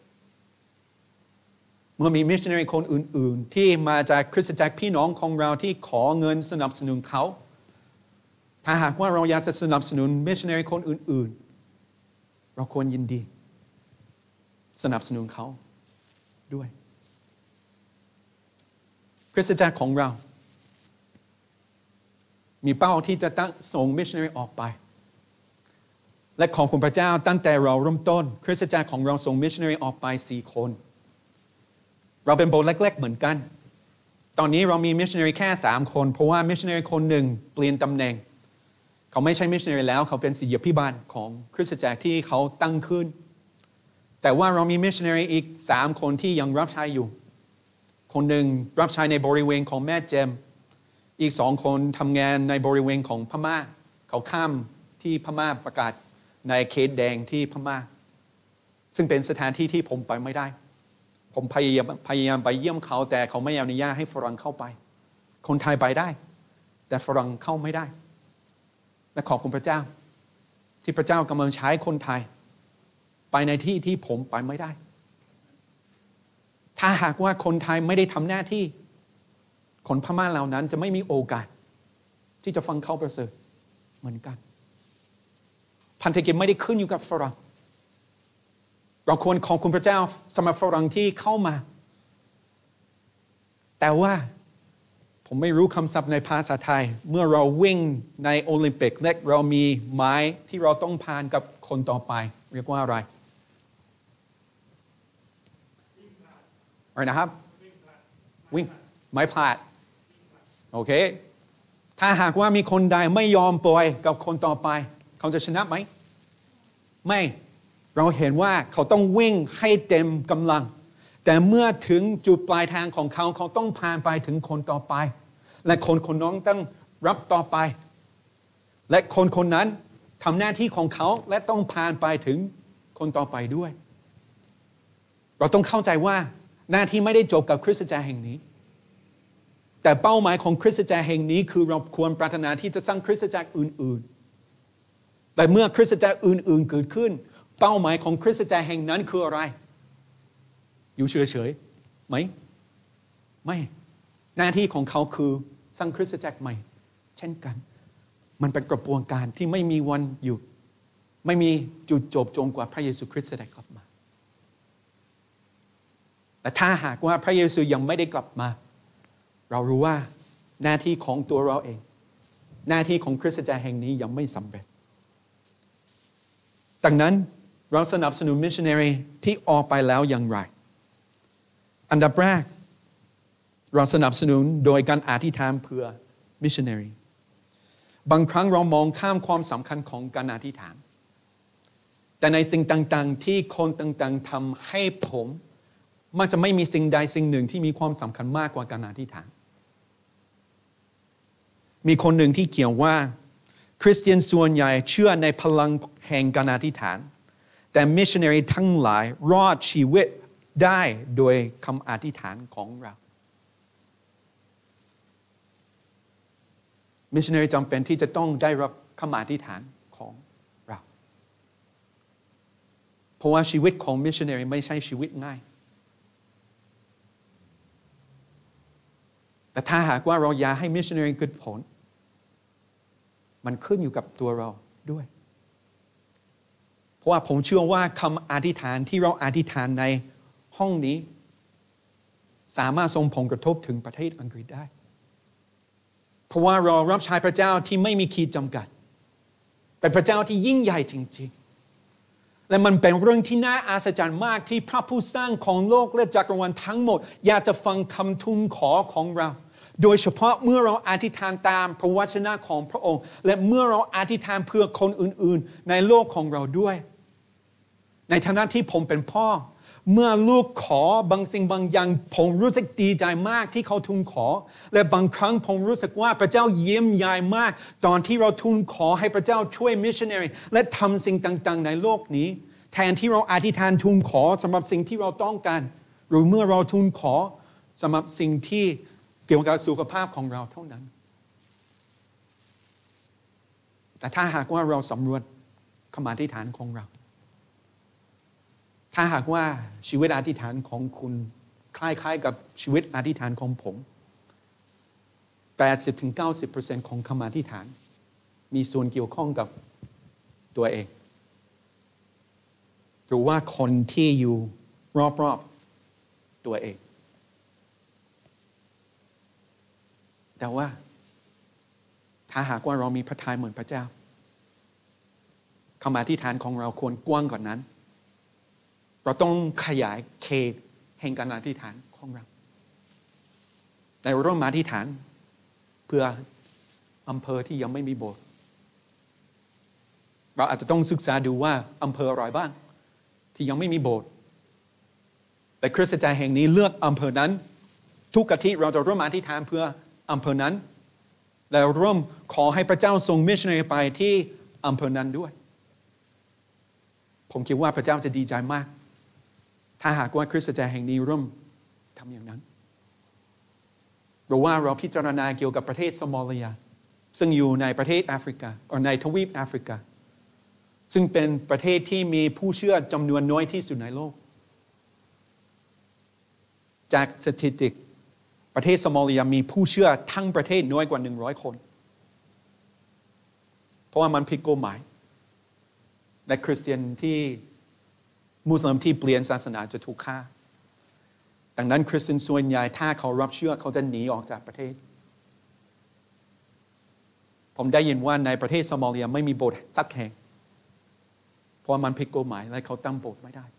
เมื่อมีมิชชันนารีคนอื่นๆที่มาจากคริสตจักรพี่น้องของเราที่ขอเงินสนับสนุนเขาถ้าหากว่าเราอยากจะสนับสนุนมิชชันนารีคนอื่นๆเราควรยินดีสนับสนุนเขาด้วยคริสตจักรของเรามีเป้าที่จะตั้งส่งมิชชันนารีออกไปและขอบคุณพระเจ้าตั้งแต่เราเริ่มต้นคริสตจักรของเราส่งมิชชันนารีออกไปสี่คนเราเป็นโบสถ์เล็กๆเหมือนกันตอนนี้เรามีมิชชันนารีแค่สามคนเพราะว่ามิชชันนารีคนหนึ่งเปลี่ยนตำแหน่งเขาไม่ใช่มิชชันนารีแล้วเขาเป็นศิษยาภิบาลของคริสตจักรที่เขาตั้งขึ้นแต่ว่าเรามีมิชชันนารีอีกสามคนที่ยังรับใช้อยู่คนหนึ่งรับใช้ในบริเวณของแม่เจมอีกสองคนทำงานในบริเวณของพม่าเขาข้ามที่พม่าประกาศในเขตแดงที่พม่าซึ่งเป็นสถานที่ที่ผมไปไม่ได้ผมพยายามพยายามไปเยี่ยมเขาแต่เขาไม่อนุญาตให้ฝรั่งเข้าไปคนไทยไปได้แต่ฝรั่งเข้าไม่ได้และขอบคุณพระเจ้าที่พระเจ้ากำลังใช้คนไทยไปในที่ที่ผมไปไม่ได้ถ้าหากว่าคนไทยไม่ได้ทำหน้าที่คนพม่าเหล่านั้นจะไม่มีโอกาสที่จะฟังเขาประเสริฐเหมือนกันพันธกิจไม่ได้ขึ้นอยู่กับฝรั่งเราควรขอบคุณพระเจ้าสำหรับฝรั่งที่เข้ามาแต่ว่าผมไม่รู้คำศัพท์ในภาษาไทยเมื่อเราวิ่งในโอลิมปิกและเรามีไม้ที่เราต้องผ่านกับคนต่อไปเรียกว่าอะไรอะไรนะครับวิ่งไม้พลาดโอเคถ้าหากว่ามีคนใดไม่ยอมปล่อยกับคนต่อไปเขาจะชนะไหมไม่เราเห็นว่าเขาต้องวิ่งให้เต็มกำลังแต่เมื่อถึงจุดปลายทางของเขาเขาต้องผ่านไปถึงคนต่อไปและคนคนนั้นต้องรับต่อไปและคนคนนั้นทำหน้าที่ของเขาและต้องผ่านไปถึงคนต่อไปด้วยเราต้องเข้าใจว่าหน้าที่ไม่ได้จบกับคริสตจักรแห่งนี้แต่เป้าหมายของคริสตจักรแห่งนี้คือเราควรปรารถนาที่จะสร้างคริสตจักรอื่นๆแต่เมื่อคริสตจักรอื่นๆเกิดขึ้นเป้าหมายของคริสตจักรแห่งนั้นคืออะไรอยู่เฉยๆไหมไม่หน้าที่ของเขาคือสร้างคริสตจักรใหม่เช่นกันมันเป็นกระบวนการที่ไม่มีวันหยุดไม่มีจุดจบจนกว่าพระเยซูคริสต์จะกลับมาแต่ถ้าหากว่าพระเยซูยังไม่ได้กลับมาเรารู้ว่าหน้าที่ของตัวเราเองหน้าที่ของคริสตจักรแห่งนี้ยังไม่สำเร็จดังนั้นเราสนับสนุนมิชชันนารีที่ออกไปแล้วอย่างไรอันดับแรกเราสนับสนุนโดยการอธิษฐานเพื่อมิชชันนารีบางครั้งเรามองข้ามความสำคัญของการอธิษฐานแต่ในสิ่งต่างๆที่คนต่างๆทำให้ผมมันจะไม่มีสิ่งใดสิ่งหนึ่งที่มีความสำคัญมากกว่าการอธิษฐานมีคนหนึ่งที่เขียนว่าคริสเตียนส่วนใหญ่เชื่อในพลังแห่งการอธิษฐานแต่มิชชันนารีทั้งหลายรอดชีวิตได้โดยคำอธิษฐานของเรามิชชันนารีจำเป็นที่จะต้องได้รับคำอธิษฐานของเราเพราะว่าชีวิตของมิชชันนารีไม่ใช่ชีวิตง่ายแต่ถ้าหากว่าเราอยากให้มิชชันนารีเกิดผลมันขึ้นอยู่กับตัวเราด้วยเพราะว่าผมเชื่อว่าคำอธิษฐานที่เราอธิษฐานในห้องนี้สามารถส่งผลกระทบถึงประเทศอังกฤษได้เพราะว่าเรารับใช้พระเจ้าที่ไม่มีขีดจำกัดเป็นพระเจ้าที่ยิ่งใหญ่จริงๆและมันเป็นเรื่องที่น่าอัศจรรย์มากที่พระผู้สร้างของโลกและจักรวาลทั้งหมดอยากจะฟังคำทูลขอของเราโดยเฉพาะเมื่อเราอธิษฐานตามพระวจนะของพระองค์และเมื่อเราอธิษฐานเพื่อคนอื่นๆในโลกของเราด้วยในฐานะที่ผมเป็นพ่อเมื่อลูกขอบางสิ่งบางอย่างผมรู้สึกดีใจมากที่เขาทูลขอและบางครั้งผมรู้สึกว่าพระเจ้าเยี่ยมยายมากตอนที่เราทูลขอให้พระเจ้าช่วยมิชชันนารีและทำสิ่งต่างๆในโลกนี้แทนที่เราอธิษฐานทูลขอสำหรับสิ่งที่เราต้องการหรือเมื่อเราทูลขอสำหรับสิ่งที่เกี่ยวกับสุขภาพของเราเท่านั้นแต่ถ้าหากว่าเราสำรวจคำอธิษฐานของเราถ้าหากว่าชีวิตอธิษฐานของคุณคล้ายๆกับชีวิตอธิษฐานของผม แปดสิบถึงเก้าสิบเปอร์เซ็นต์ ของคำอธิษฐานมีส่วนเกี่ยวข้องกับตัวเองหรือว่าคนที่อยู่รอบๆตัวเองแต่ว่าถ้าหากว่าเรามีพระทัยเหมือนพระเจ้าคำอธิษฐานของเราควรกว้างกว่านั้นเราต้องขยายเขตแห่งการอธิษฐานของเราแต่เราต้องมาอธิษฐานเพื่ออำเภอที่ยังไม่มีโบสถ์เราอาจจะต้องศึกษาดูว่าอำเภออะไรบ้างที่ยังไม่มีโบสถ์แต่คริสตจักรแห่งนี้เลือกอำเภอนั้นทุกอาทิตย์เราจะร่วมอธิษฐานเพื่ออำเภอนั้นและร่วมขอให้พระเจ้าทรงมิชชันนารีไปที่อำเภอนั้นด้วยผมคิดว่าพระเจ้าจะดีใจมากถ้าหากว่าคริสตจักรแห่งนี้ร่วมทำอย่างนั้นหรือว่าเราพิจารณาเกี่ยวกับประเทศโซมาเลียซึ่งอยู่ในประเทศแอฟริกาหรือในทวีปแอฟริกาซึ่งเป็นประเทศที่มีผู้เชื่อจำนวนน้อยที่สุดในโลกจากสถิติประเทศโซมาเลียมีผู้เชื่อทั้งประเทศน้อยกว่าหนึ่งร้อยคนเพราะว่ามันผิดกฎหมายและคริสเตียนที่มุสลิมที่เปลี่ยนศาสนาจะถูกฆ่าดังนั้นคริสเตียนส่วนใหญ่ถ้าเขารับเชื่อเขาจะหนีออกจากประเทศผมได้ยินว่าในประเทศโซมาเลียไม่มีโบสถ์สักแห่งเพราะมันผิดกฎหมายและเขาตั้งโบสถ์ไม่ได้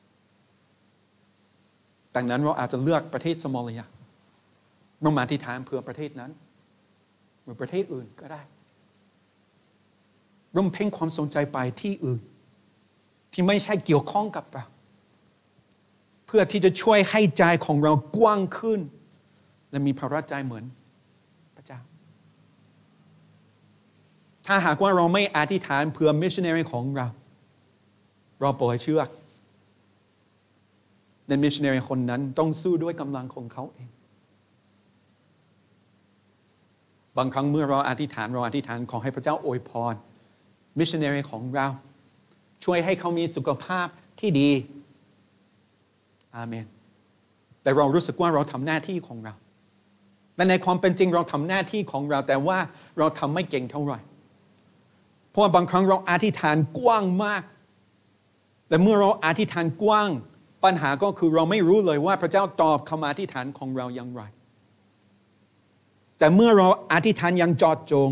ดังนั้นเราอาจจะเลือกประเทศโซมาเลียเรามาที่ฐานเพื่อประเทศนั้นหรือประเทศอื่นก็ได้ร่วมเพ่งความสนใจไปที่อื่นที่ไม่ใช่เกี่ยวข้องกับเราเพื่อที่จะช่วยให้ใจของเรากว้างขึ้นและมีภาระใจเหมือนพระเจ้าถ้าหากว่าเราไม่อธิษฐานเพื่อมิชชันนารีของเราเราปล่อยเชือกในมิชชันนารีคนนั้นต้องสู้ด้วยกำลังของเขาเองบางครั้งเมื่อเราอธิษฐานเราอธิษฐานขอให้พระเจ้าอวยพรมิชชันนารีของเราช่วยให้เขามีสุขภาพที่ดีอาเมนแต่เรารู้สึกว่าเราทำหน้าที่ของเราและในความเป็นจริงเราทำหน้าที่ของเราแต่ว่าเราทำไม่เก่งเท่าไหร่เพราะว่าบางครั้งเราอธิษฐานกว้างมากแต่เมื่อเราอธิษฐานกว้างปัญหาก็คือเราไม่รู้เลยว่าพระเจ้าตอบคำอธิษฐานของเราอย่างไรแต่เมื่อเราอธิษฐานอย่างเจาะจง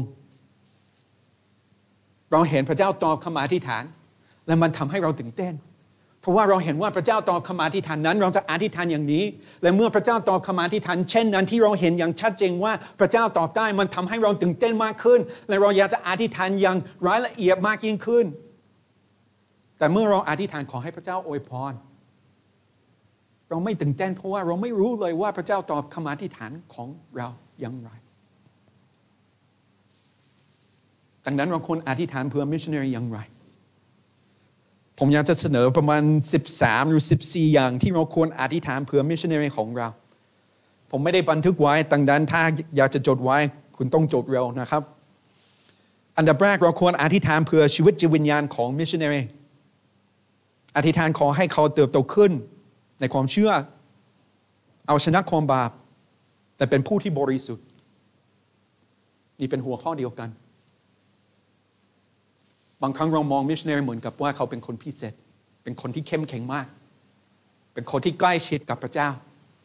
เราเห็นพระเจ้าตอบคำอธิษฐานและมันทำให้เราตื่นเต้นเพราะว่าเราเห็นว่าพระเจ้าตอบคำอธิษฐานนั้นเราจะอธิษฐานอย่างนี้และเมื่อพระเจ้าตอบคำอธิษฐานเช่นนั้นที่เราเห็นอย่างชัดเจนว่าพระเจ้าตอบได้มันทำให้เราตื่นเต้นมากขึ้นและเราอยากจะอธิษฐานอย่างรายละเอียดมากยิ่งขึ้นแต่เมื่อเราอธิษฐานขอให้พระเจ้าอวยพรเราไม่ตื่นเต้นเพราะว่าเราไม่รู้เลยว่าพระเจ้าตอบคำอธิษฐานของเราอย่างไรดังนั้นเราควรอธิษฐานเพื่อมิชชันนารีอย่างไรผมอยากจะเสนอประมาณสิบสามหรือสิบสี่อย่างที่เราควรอธิษฐานเพื่อมิชชันนารีของเราผมไม่ได้บันทึกไว้ดังนั้นถ้าอยากจะจดไว้คุณต้องจดเร็วนะครับอันดับแรกเราควรอธิษฐานเพื่อชีวิตจิตวิญญาณของมิชชันนารีอธิษฐานขอให้เขาเติบโตขึ้นในความเชื่อเอาชนะความบาปแต่เป็นผู้ที่บริสุทธิ์นี่เป็นหัวข้อเดียวกันบางครั้งเรามองมิชชันนารีเหมือนกับว่าเขาเป็นคนพิเศษเป็นคนที่เข้มแข็งมากเป็นคนที่ใกล้ชิดกับพระเจ้า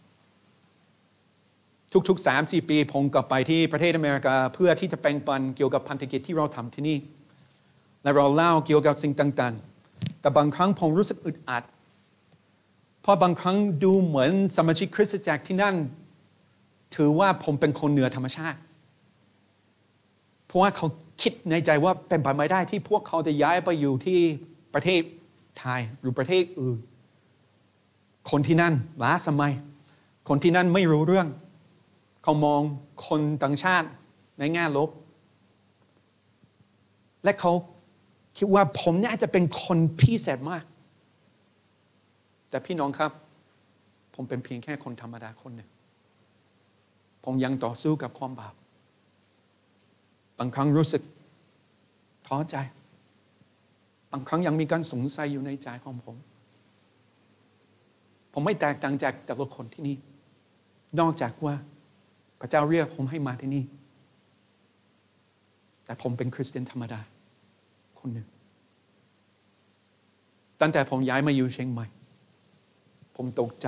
ทุกๆ สามสี่ ปีผมกลับไปที่ประเทศอเมริกาเพื่อที่จะแบ่งปันเกี่ยวกับพันธกิจที่เราทำที่นี่และเราเล่าเกี่ยวกับสิ่งต่างๆแต่บางครั้งผมรู้สึกอึดอัดเพราะบางครั้งดูเหมือนสมาชิกคริสตจักรที่นั่นถือว่าผมเป็นคนเหนือธรรมชาติเพราะว่าเขาคิดในใจว่าเป็นไปไม่ได้ที่พวกเขาจะย้ายไปอยู่ที่ประเทศไทยหรือประเทศอื่นคนที่นั่นล้าสมัยคนที่นั่นไม่รู้เรื่องเขามองคนต่างชาติในแง่ลบและเขาคิดว่าผมน่าจะเป็นคนพิเศษมากแต่พี่น้องครับผมเป็นเพียงแค่คนธรรมดาคนหนึ่งผมยังต่อสู้กับความบาปบางครั้งรู้สึกท้อใจบางครั้งยังมีการสงสัยอยู่ในใจของผมผมไม่แตกต่างจากแต่ละคนที่นี่นอกจากว่าพระเจ้าเรียกผมให้มาที่นี่แต่ผมเป็นคริสเตียนธรรมดาคนหนึ่งตั้งแต่ผมย้ายมาอยู่เชียงใหม่ผมตกใจ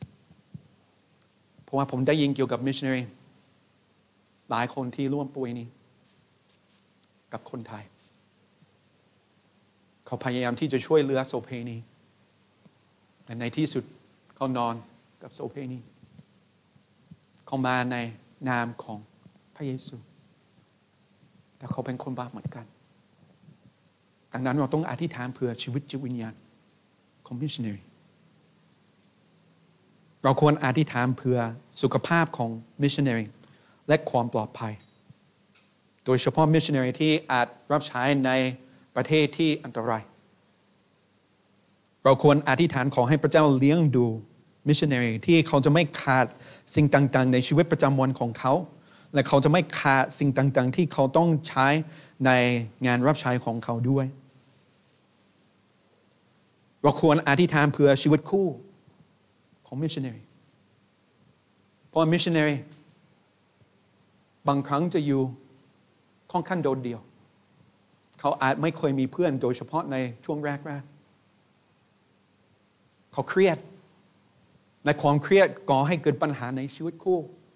เพราะว่าผมได้ยินเกี่ยวกับมิชชันนารีหลายคนที่ร่วมป่วยนี้กับคนไทยเขาพยายามที่จะช่วยเหลือโสเภณีแต่ในที่สุดเขานอนกับโสเภณีเขามาในนามของพระเยซูแต่เขาเป็นคนบาปเหมือนกันดังนั้นเราต้องอธิษฐานเพื่อชีวิตจิตวิญญาณของมิชชันนารีเราควรอธิษฐานเพื่อสุขภาพของมิชชันนารีและความปลอดภัยโดยเฉพาะมิชชันนารีที่อาจรับใช้ในประเทศที่อันตรายเราควรอธิษฐานขอให้พระเจ้าเลี้ยงดูมิชชันนารีที่เขาจะไม่ขาดสิ่งต่างๆในชีวิตประจำวันของเขาและเขาจะไม่ขาดสิ่งต่างๆที่เขาต้องใช้ในงานรับใช้ของเขาด้วยเราควรอธิษฐานเพื่อชีวิตคู่ของมิชชันนารีเพราะมิชชันนารีบางครั้งจะอยู่ค่อนข้างโดดเดี่ยวเขาอาจไม่เคยมีเพื่อนโดยเฉพาะในช่วงแรกๆเขาเครียดในความเครียดก่อให้เกิดปัญหาในชีวิตคู่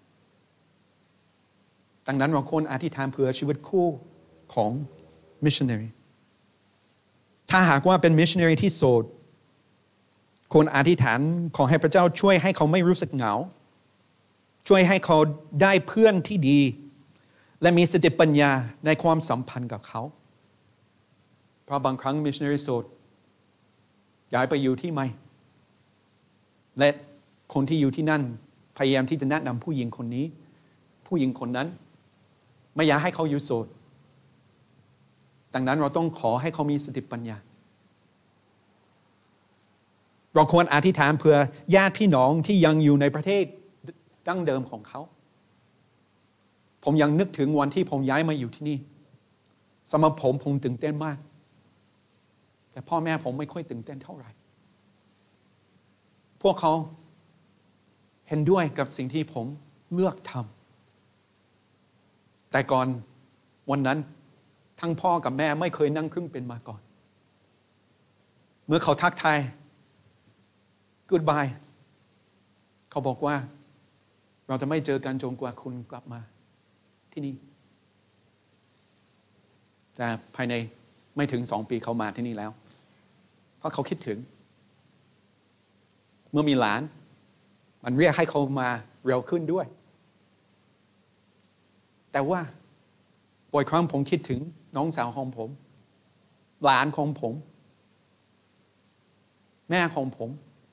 ดังนั้นเราควรอธิษฐานเพื่อชีวิตคู่ของมิชชันนารีถ้าหากว่าเป็นมิชชันนารีที่โสดควรอธิษฐานขอให้พระเจ้าช่วยให้เขาไม่รู้สึกเหงาช่วยให้เขาได้เพื่อนที่ดีและมีสติปัญญาในความสัมพันธ์กับเขาเพราะบางครั้งมิชชันนารีโสดย้ายไปอยู่ที่ใหม่และคนที่อยู่ที่นั่นพยายามที่จะแนะนำผู้หญิงคนนี้ผู้หญิงคนนั้นไม่อยากให้เขาอยู่โสดดังนั้นเราต้องขอให้เขามีสติปัญญาเราควรอธิษฐานเพื่อญาติพี่น้องที่ยังอยู่ในประเทศดั้งเดิมของเขาผมยังนึกถึงวันที่ผมย้ายมาอยู่ที่นี่สำหรับผมผมตื่นเต้นมากแต่พ่อแม่ผมไม่ค่อยตื่นเต้นเท่าไหร่พวกเขาเห็นด้วยกับสิ่งที่ผมเลือกทำแต่ก่อนวันนั้นทั้งพ่อกับแม่ไม่เคยนั่งเครื่องบินมาก่อนเมื่อเขาทักทาย Goodbye เขาบอกว่าเราจะไม่เจอกันจนกว่าคุณกลับมาที่นี่แต่ภายในไม่ถึงสองปีเขามาที่นี่แล้วเพราะเขาคิดถึงเมื่อมีหลานมันเรียกให้เขามาเร็วขึ้นด้วยแต่ว่าบ่อยครั้งผมคิดถึงน้องสาวของผมหลานของผมแม่ของผม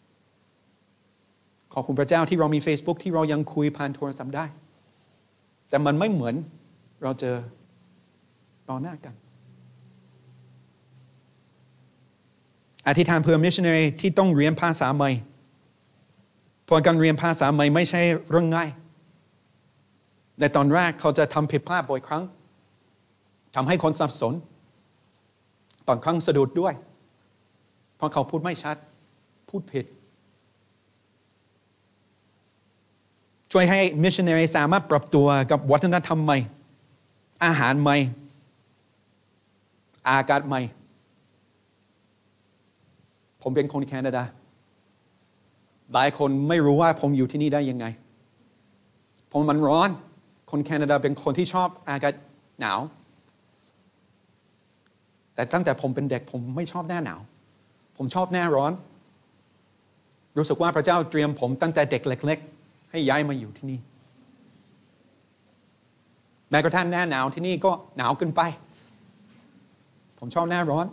ขอบคุณพระเจ้าที่เรามี Facebook ที่เรายังคุยผ่านโทรศัพท์ได้แต่มันไม่เหมือนเราเจอต่อหน้ากันอธิษฐานเพื่อมิชชันนารีที่ต้องเรียนภาษาใหม่เพราะการเรียนภาษาใหม่ไม่ใช่เรื่องง่ายในตอนแรกเขาจะทำผิดพลาดบ่อยครั้งทำให้คนสับสนบางครั้งสะดุดด้วยเพราะเขาพูดไม่ชัดพูดผิดช่วยให้มิชชันนารีสามารถปรับตัวกับวัฒนธรรมใหม่อาหารใหม่อากาศใหม่ผมเป็นคนแคนาดาหลายคนไม่รู้ว่าผมอยู่ที่นี่ได้ยังไงผมมันร้อนคนแคนาดาเป็นคนที่ชอบอากาศหนาวแต่ตั้งแต่ผมเป็นเด็กผมไม่ชอบหน้าหนาวผมชอบหน้าร้อนรู้สึกว่าพระเจ้าเตรียมผมตั้งแต่เด็กเล็กๆให้ย้ายมาอยู่ที่นี่แม้กระทั่งหน้าหนาวที่นี่ก็หนาวเกินไปผมชอบหน้าร้อน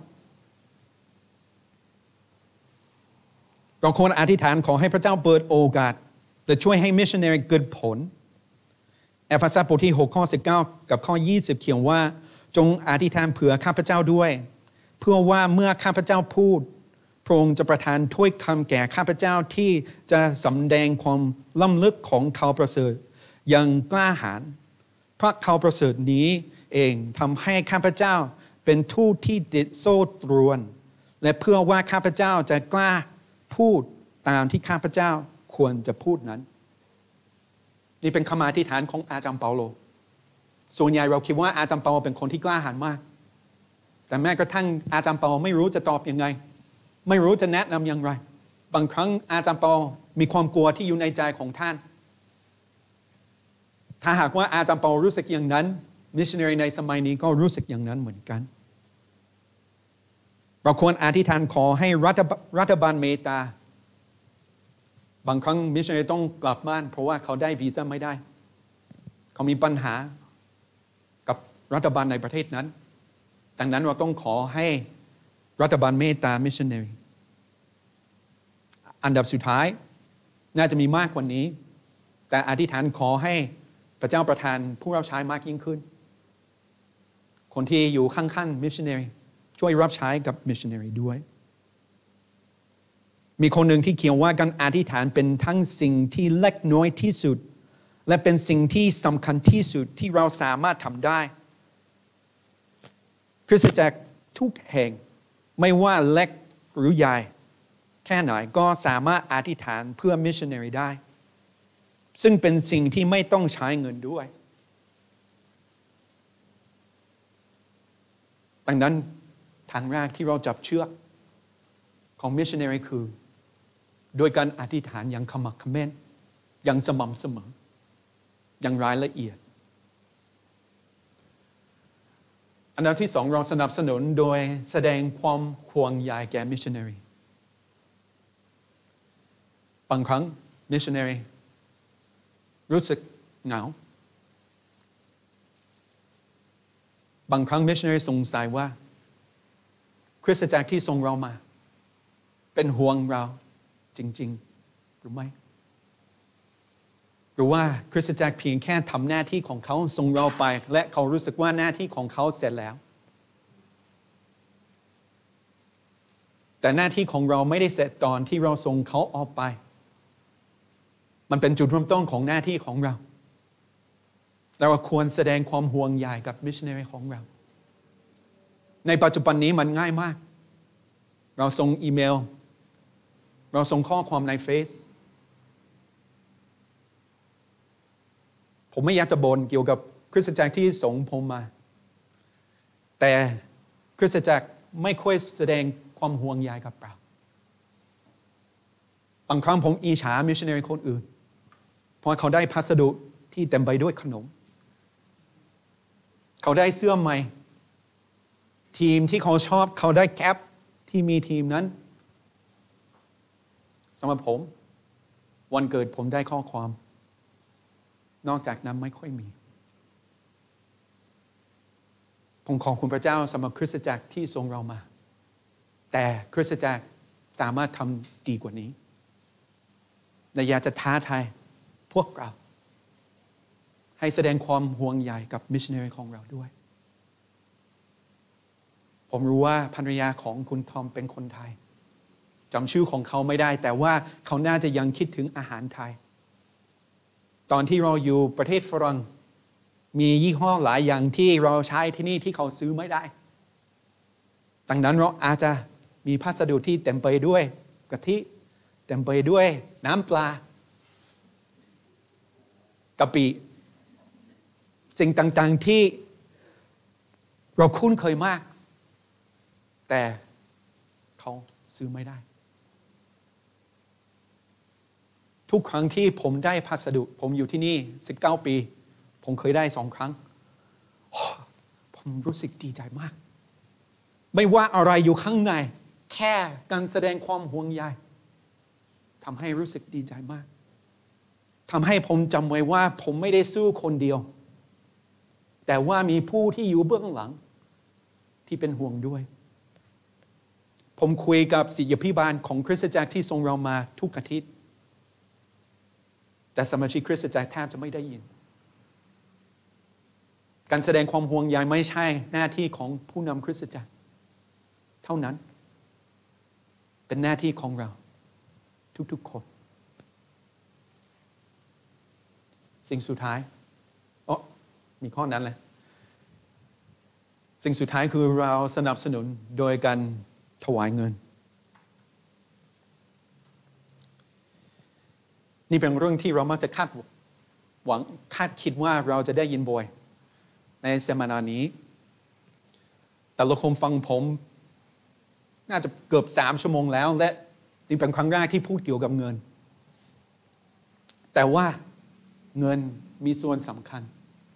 เราควรอธิษฐานขอให้พระเจ้าเปิดโอกาสและช่วยให้มิชชันนารีเกิดผลเอเฟซัสบทที่หกข้อสิบเก้ากับข้อยี่สิบเขียนว่าจงอธิษฐานเผื่อข้าพเจ้าด้วยเพื่อว่าเมื่อข้าพเจ้าพูดพระองค์จะประทานถ้อยคำแก่ข้าพเจ้าที่จะสำแดงความล้ำลึกของเขาประเสริฐอย่างกล้าหาญเพราะเขาประเสริฐนี้เองทำให้ข้าพเจ้าเป็นทูตที่ติดโซ่ตรวนและเพื่อว่าข้าพเจ้าจะกล้าพูดตามที่ข้าพเจ้าควรจะพูดนั้นนี่เป็นคำอธิษฐานของอาจารย์เปาโลส่วนใหญ่เราคิดว่าอาจารย์เปาโลเป็นคนที่กล้าหาญมากแต่แม้กระทั่งอาจารย์เปาโลไม่รู้จะตอบยังไงไม่รู้จะแนะนำอย่างไรบางครั้งอาจารย์เปาโลมีความกลัวที่อยู่ในใจของท่านถ้าหากว่าอาจารย์เปาโลรู้สึกอย่างนั้นมิชชันนารีในสมัยนี้ก็รู้สึกอย่างนั้นเหมือนกันเราควรอธิษฐานขอให้รัฐรัฐบาลเมตตาบางครั้งมิชชันนารีต้องกลับบ้านเพราะว่าเขาได้วีซ่าไม่ได้เขามีปัญหากับรัฐบาลในประเทศนั้นดังนั้นเราต้องขอให้รัฐบาลเมตตามิชชันนารีอันดับสุดท้ายน่าจะมีมากกว่านี้แต่อธิษฐานขอให้พระเจ้าประทานผู้รับใช้มากยิ่งขึ้นคนที่อยู่ข้างๆ missionary ช่วยรับใช้กับ missionary ด้วยมีคนหนึ่งที่เขียนว่าการอธิษฐานเป็นทั้งสิ่งที่เล็กน้อยที่สุดและเป็นสิ่งที่สำคัญที่สุดที่เราสามารถทำได้คริสตจักรทุกแห่งไม่ว่าเล็กหรือใหญ่แค่ไหนก็สามารถอธิษฐานเพื่อ missionary ได้ซึ่งเป็นสิ่งที่ไม่ต้องใช้เงินด้วยดังนั้นทางแรกที่เราจับเชือกของ missionary คือโดยการอธิษฐานอย่างขมักเขม้นอย่างสม่ำเสมออย่างรายละเอียดอันดับที่สองเราสนับสนุนโดยแสดงความห่วงใยแก่ missionary บางครั้ง missionary รู้สึกเหงาบางครั้ง missionary สงสัยว่าคริสตจักรที่ส่งเรามาเป็นห่วงเราจริงๆหรือไม่หรือว่าคริสตจักรเพียงแค่ทำหน้าที่ของเขาส่งเราไปและเขารู้สึกว่าหน้าที่ของเขาเสร็จแล้วแต่หน้าที่ของเราไม่ได้เสร็จตอนที่เราส่งเขาออกไปมันเป็นจุดเริ่มต้นของหน้าที่ของเราเราควรแสดงความห่วงใยกับมิชชันนารีของเราในปัจจุบันนี้มันง่ายมากเราส่งอีเมลเราส่งข้อความในเฟซผมไม่อยากจะบ่นเกี่ยวกับคริสตจักรที่ส่งผมมาแต่คริสตจักรไม่ค่อยแสดงความห่วงใยกับเราบางครั้งผมอิจฉามิชชันนารีคนอื่นเพราะเขาได้พัสดุที่เต็มไปด้วยขนมเขาได้เสื้อใหม่ทีมที่เขาชอบเขาได้แคปที่มีทีมนั้นสำหรับผมวันเกิดผมได้ข้อความนอกจากนั้นไม่ค่อยมีผมขอบคุณพระเจ้าสำหรับคริสตจักรที่ทรงเรามาแต่คริสตจักรสามารถทำดีกว่านี้และอยากจะท้าทายพวกเราให้แสดงความห่วงใยกับมิชชันนารีของเราด้วยผมรู้ว่าภรรยาของคุณทอมเป็นคนไทยจำชื่อของเขาไม่ได้แต่ว่าเขาน่าจะยังคิดถึงอาหารไทยตอนที่เราอยู่ประเทศฝรั่งมียี่ห้อหลายอย่างที่เราใช้ที่นี่ที่เขาซื้อไม่ได้ดังนั้นเราอาจจะมีพัสดุที่เต็มไปด้วยกะทิเต็มไปด้วยน้ำปลากะปิสิ่งต่างๆที่เราคุ้นเคยมากแต่เขาซื้อไม่ได้ทุกครั้งที่ผมได้พัสดุผมอยู่ที่นี่สิบเก้าปีผมเคยได้สองครั้งผมรู้สึกดีใจมากไม่ว่าอะไรอยู่ข้างในแค่การแสดงความห่วงใยทำให้รู้สึกดีใจมากทำให้ผมจำไว้ว่าผมไม่ได้สู้คนเดียวแต่ว่ามีผู้ที่อยู่เบื้องหลังที่เป็นห่วงด้วยผมคุยกับศิษยาภิบาลของคริสตจักรที่ส่งเรามาทุกอาทิตย์แต่สมาชิกคริสตจักรแทบจะไม่ได้ยินการแสดงความห่วงใยไม่ใช่หน้าที่ของผู้นำคริสตจักรเท่านั้นเป็นหน้าที่ของเราทุกๆคนสิ่งสุดท้ายอ๋อมีข้อนั้นเลยสิ่งสุดท้ายคือเราสนับสนุนโดยการถวายเงินนี่เป็นเรื่องที่เรามักจะคาดหวังคาดคิดว่าเราจะได้ยินบ่อยในเซมินาร์นี้แต่ละคนฟังผมน่าจะเกือบสามชั่วโมงแล้วและนี่เป็นครั้งแรกที่พูดเกี่ยวกับเงินแต่ว่าเงินมีส่วนสำคัญ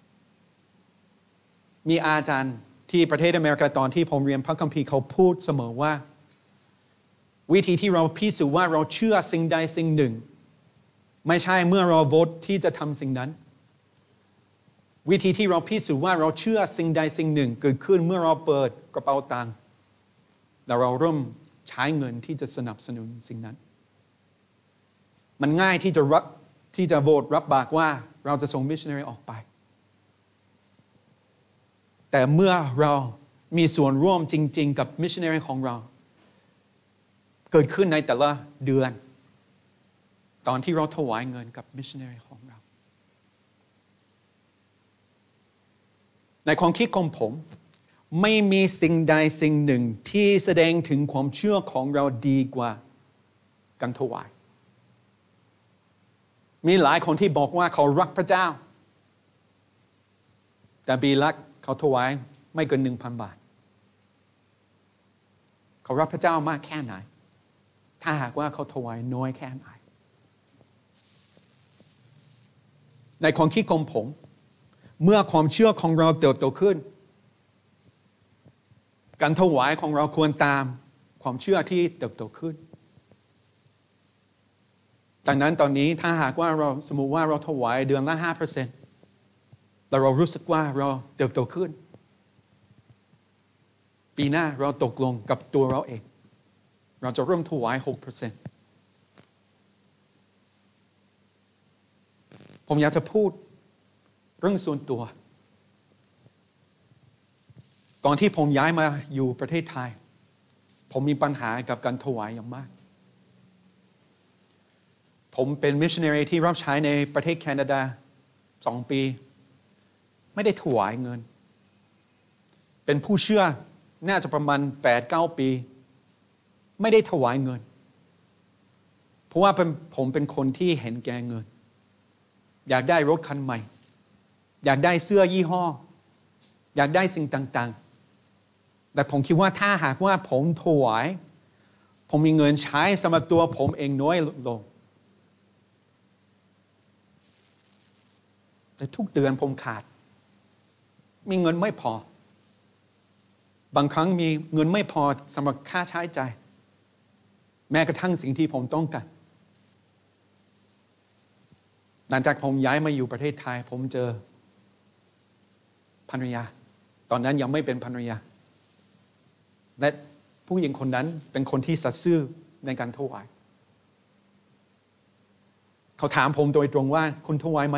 มีอาจารย์ที่ประเทศอเมริกาตอนที่ผมเรียนพระคัมภีร์เขาพูดเสมอว่าวิธีที่เราพิสูจน์ว่าเราเชื่อสิ่งใดสิ่งหนึ่งไม่ใช่เมื่อเราโหวตที่จะทำสิ่งนั้นวิธีที่เราพิสูจน์ว่าเราเชื่อสิ่งใดสิ่งหนึ่งเกิดขึ้นเมื่อเราเปิดกระเป๋าตังค์แล้วเราเริ่มใช้เงินที่จะสนับสนุนสิ่งนั้นมันง่ายที่จะรับที่จะโหวตรับบากว่าเราจะส่งมิชชันนารีออกไปแต่เมื่อเรามีส่วนร่วมจริงๆกับมิชชันนารีของเราเกิดขึ้นในแต่ละเดือนตอนที่เราถวายเงินกับมิชชันนารีของเราในความคิดของผมไม่มีสิ่งใดสิ่งหนึ่งที่แสดงถึงความเชื่อของเราดีกว่าการถวายมีหลายคนที่บอกว่าเขารักพระเจ้าแต่ปีละเขาถวายไม่เกินหนึ่งพันบาทเขารักพระเจ้ามากแค่ไหนถ้าหากว่าเขาถวายน้อยแค่ไหนในความคิดของผมเมื่อความเชื่อของเราเติบโตขึ้นการถวายของเราควรตามความเชื่อที่เติบโตขึ้นดังนั้นตอนนี้ถ้าหากว่าเราสมมุติว่าเราถวายเดือนละ ห้าเปอร์เซ็นต์ แต่เรารู้สึกว่าเราเติบโตขึ้นปีหน้าเราตกลงกับตัวเราเองเราจะเริ่มถวาย หกเปอร์เซ็นต์ ผมอยากจะพูดเรื่องส่วนตัวก่อนที่ผมย้ายมาอยู่ประเทศไทยผมมีปัญหากับการถวายอย่างมากผมเป็นมิชชันนารีที่รับใช้ในประเทศแคนาดาสองปีไม่ได้ถวายเงินเป็นผู้เชื่อน่าจะประมาณ แปดเก้า ปีไม่ได้ถวายเงินเพราะว่าผมเป็นคนที่เห็นแก่เงินอยากได้รถคันใหม่อยากได้เสื้อยี่ห้ออยากได้สิ่งต่างๆแต่ผมคิดว่าถ้าหากว่าผมถวายผมมีเงินใช้สำหรับตัวผมเองน้อยลงแต่ทุกเดือนผมขาดมีเงินไม่พอบางครั้งมีเงินไม่พอสำหรับค่าใช้จ่ายแม้กระทั่งสิ่งที่ผมต้องการหลังจากผมย้ายมาอยู่ประเทศไทยผมเจอภรรยาตอนนั้นยังไม่เป็นภรรยาและผู้หญิงคนนั้นเป็นคนที่สัตย์ซื่อในการถวายเขาถามผมโดยตรงว่าคุณถวายไหม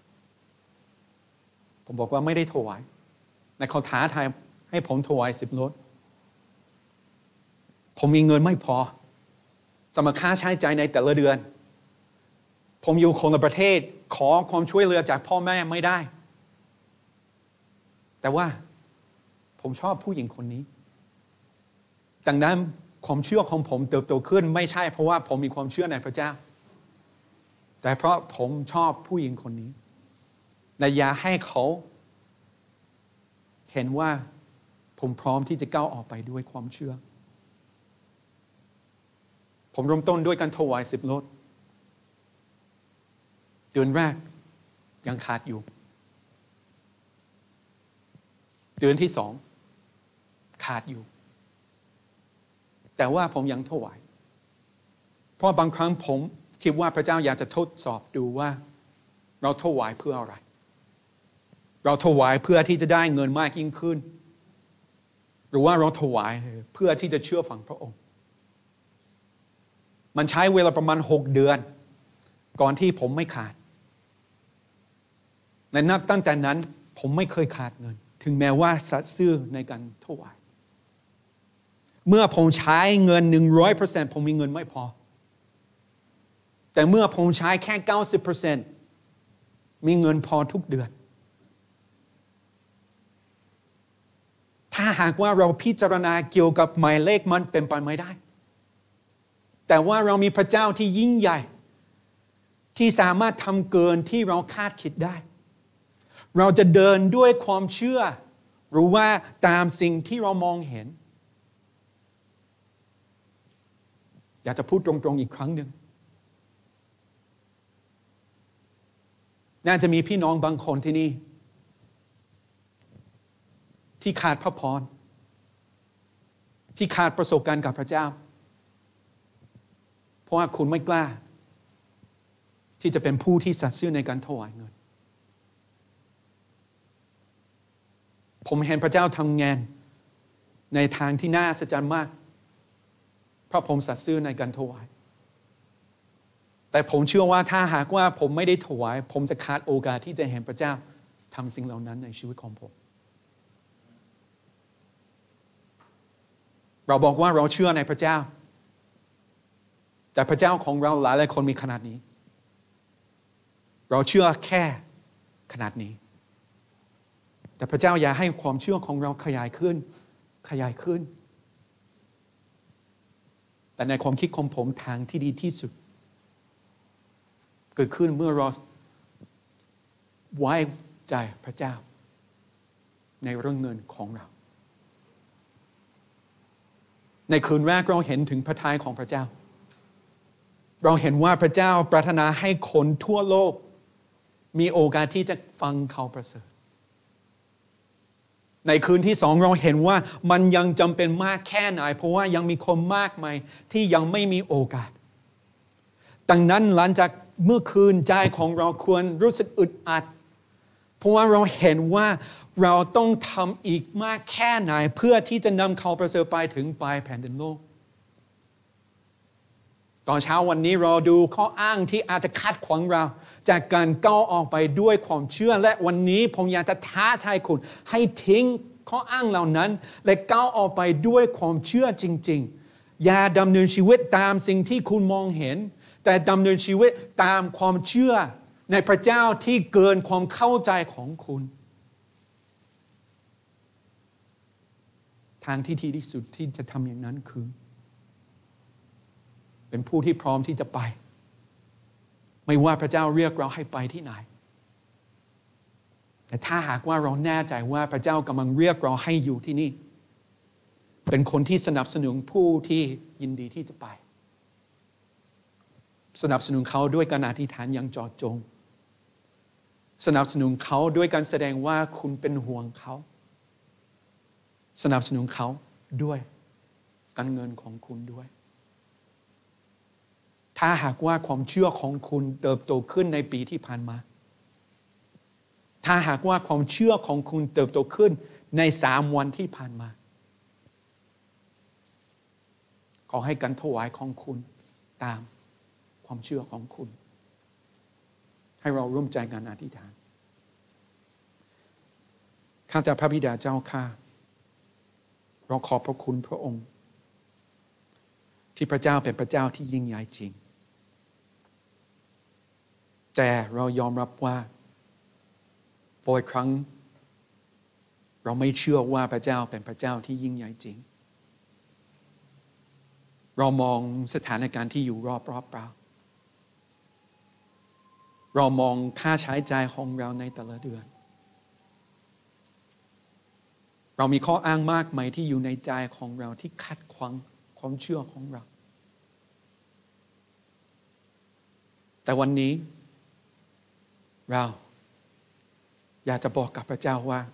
ผมบอกว่าไม่ได้ถวายแต่เขาท้าทายให้ผมถวายสิบรถผมมีเงินไม่พอสำหรับค่าใช้จ่ายในแต่ละเดือนผมอยู่คนละประเทศขอความช่วยเหลือจากพ่อแม่ไม่ได้แต่ว่าผมชอบผู้หญิงคนนี้ดังนั้นความเชื่อของผมเติบโตขึ้นไม่ใช่เพราะว่าผมมีความเชื่อในพระเจ้าแต่เพราะผมชอบผู้หญิงคนนี้และอยากให้เขาเห็นว่าผมพร้อมที่จะก้าวออกไปด้วยความเชื่อผมเริ่มต้นด้วยการถวายสิบรถเดือนแรกยังขาดอยู่เดือนที่สองขาดอยู่แต่ว่าผมยังถวายเพราะบางครั้งผมคิดว่าพระเจ้าอยากจะทดสอบดูว่าเราถวายเพื่ออะไรเราถวายเพื่อที่จะได้เงินมากยิ่งขึ้นหรือว่าเราถวายเพื่อที่จะเชื่อฟังพระองค์มันใช้เวลาประมาณหกเดือนก่อนที่ผมไม่ขาดและนับตั้งแต่นั้นผมไม่เคยขาดเงินถึงแม้ว่าสัตย์ซื่อในการถวายเมื่อผมใช้เงิน หนึ่งร้อยเปอร์เซ็นต์ ผมมีเงินไม่พอแต่เมื่อผมใช้แค่ เก้าสิบเปอร์เซ็นต์ มีเงินพอทุกเดือนถ้าหากว่าเราพิจารณาเกี่ยวกับหมายเลขมันเป็นไปไม่ได้แต่ว่าเรามีพระเจ้าที่ยิ่งใหญ่ที่สามารถทำเกินที่เราคาดคิดได้เราจะเดินด้วยความเชื่อหรือว่าตามสิ่งที่เรามองเห็นอยากจะพูดตรงๆอีกครั้งหนึ่งน่าจะมีพี่น้องบางคนที่นี่ที่ขาดพระพรที่ขาดประสบการณ์กับพระเจ้าเพราะว่าคุณไม่กล้าที่จะเป็นผู้ที่สัตย์ซื่อในการถวายเงินผมเห็นพระเจ้าทำงานในทางที่น่าอัศจรรย์มากเพราะผมสัตย์ซื่อในการถวายแต่ผมเชื่อว่าถ้าหากว่าผมไม่ได้ถวายผมจะขาดโอกาสที่จะเห็นพระเจ้าทำสิ่งเหล่านั้นในชีวิตของผมเราบอกว่าเราเชื่อในพระเจ้าแต่พระเจ้าของเราหลายหลายคนมีขนาดนี้เราเชื่อแค่ขนาดนี้แต่พระเจ้าอยากให้ความเชื่อของเราขยายขึ้นขยายขึ้นแต่ในความคิดของผมทางที่ดีที่สุดเกิดขึ้นเมื่อเราไว้ใจพระเจ้าในเรื่องเงินของเราในคืนแรกเราเห็นถึงพระทัยของพระเจ้าเราเห็นว่าพระเจ้าปรารถนาให้คนทั่วโลกมีโอกาสที่จะฟังเขาประเสริฐในคืนที่สองเราเห็นว่ามันยังจำเป็นมากแค่ไหนเพราะว่ายังมีคนมากมายที่ยังไม่มีโอกาสดังนั้นหลังจากเมื่อคืนใจของเราควรรู้สึกอึดอัดเพราะว่าเราเห็นว่าเราต้องทำอีกมากแค่ไหนเพื่อที่จะนำเขาประเสริฐไปถึงปลายแผ่นดินโลกตอนเช้าวันนี้เราดูข้ออ้างที่อาจจะขัดขวางเราจากการก้าวออกไปด้วยความเชื่อและวันนี้ผมอยากจะท้าทายคุณให้ทิ้งข้ออ้างเหล่านั้นและก้าวออกไปด้วยความเชื่อจริงๆอย่าดำเนินชีวิตตามสิ่งที่คุณมองเห็นแต่ดำเนินชีวิตตามความเชื่อในพระเจ้าที่เกินความเข้าใจของคุณทางที่ดีที่สุดที่จะทำอย่างนั้นคือเป็นผู้ที่พร้อมที่จะไปไม่ว่าพระเจ้าเรียกเราให้ไปที่ไหนแต่ถ้าหากว่าเราแน่ใจว่าพระเจ้ากำลังเรียกเราให้อยู่ที่นี่เป็นคนที่สนับสนุนผู้ที่ยินดีที่จะไปสนับสนุนเขาด้วยการอธิษฐานอย่างเจาะจงสนับสนุนเขาด้วยการแสดงว่าคุณเป็นห่วงเขาสนับสนุนเขาด้วยการเงินของคุณด้วยถ้าหากว่าความเชื่อของคุณเติบโตขึ้นในปีที่ผ่านมาถ้าหากว่าความเชื่อของคุณเติบโตขึ้นในสามวันที่ผ่านมาขอให้การถวายของคุณตามความเชื่อของคุณให้เราร่วมใจกันอธิษฐานข้าแต่พระบิดาเจ้าข้าเราขอบพระคุณพระองค์ที่พระเจ้าเป็นพระเจ้าที่ยิ่งใหญ่จริงแต่เรายอมรับว่าบ่อยครั้งเราไม่เชื่อว่าพระเจ้าเป็นพระเจ้าที่ยิ่งใหญ่จริงเรามองสถานการณ์ที่อยู่รอบๆเราเรามองค่าใช้จ่ายของเราในแต่ละเดือนเรามีข้ออ้างมากมายที่อยู่ในใจของเราที่ขัดขวางความเชื่อของเราแต่วันนี้เราอยากจะบอกกับพระเจ้าว่า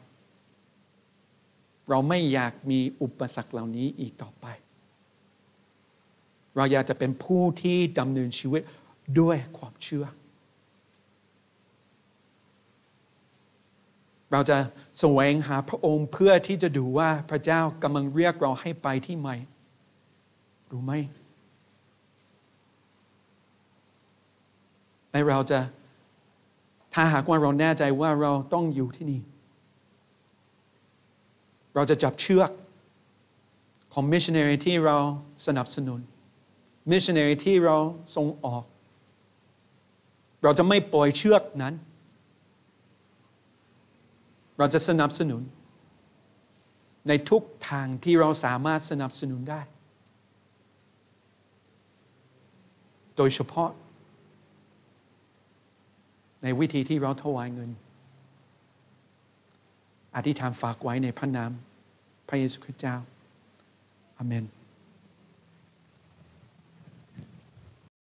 เราไม่อยากมีอุปสรรคเหล่านี้อีกต่อไปเราอยากจะเป็นผู้ที่ดำเนินชีวิตด้วยความเชื่อเราจะแสวงหาพระองค์เพื่อที่จะดูว่าพระเจ้ากำลังเรียกเราให้ไปที่ไหนรู้ไหมและเราจะถ้าหากว่าเราแน่ใจว่าเราต้องอยู่ที่นี่เราจะจับเชือกของมิชชันนารีที่เราสนับสนุนมิชชันนารีที่เราส่งออกเราจะไม่ปล่อยเชือกนั้นเราจะสนับสนุนในทุกทางที่เราสามารถสนับสนุนได้โดยเฉพาะในวิธีที่เราถวายเงินอธิษฐานฝากไว้ในพระนามพระเยซูคริสต์เจ้าอาเมน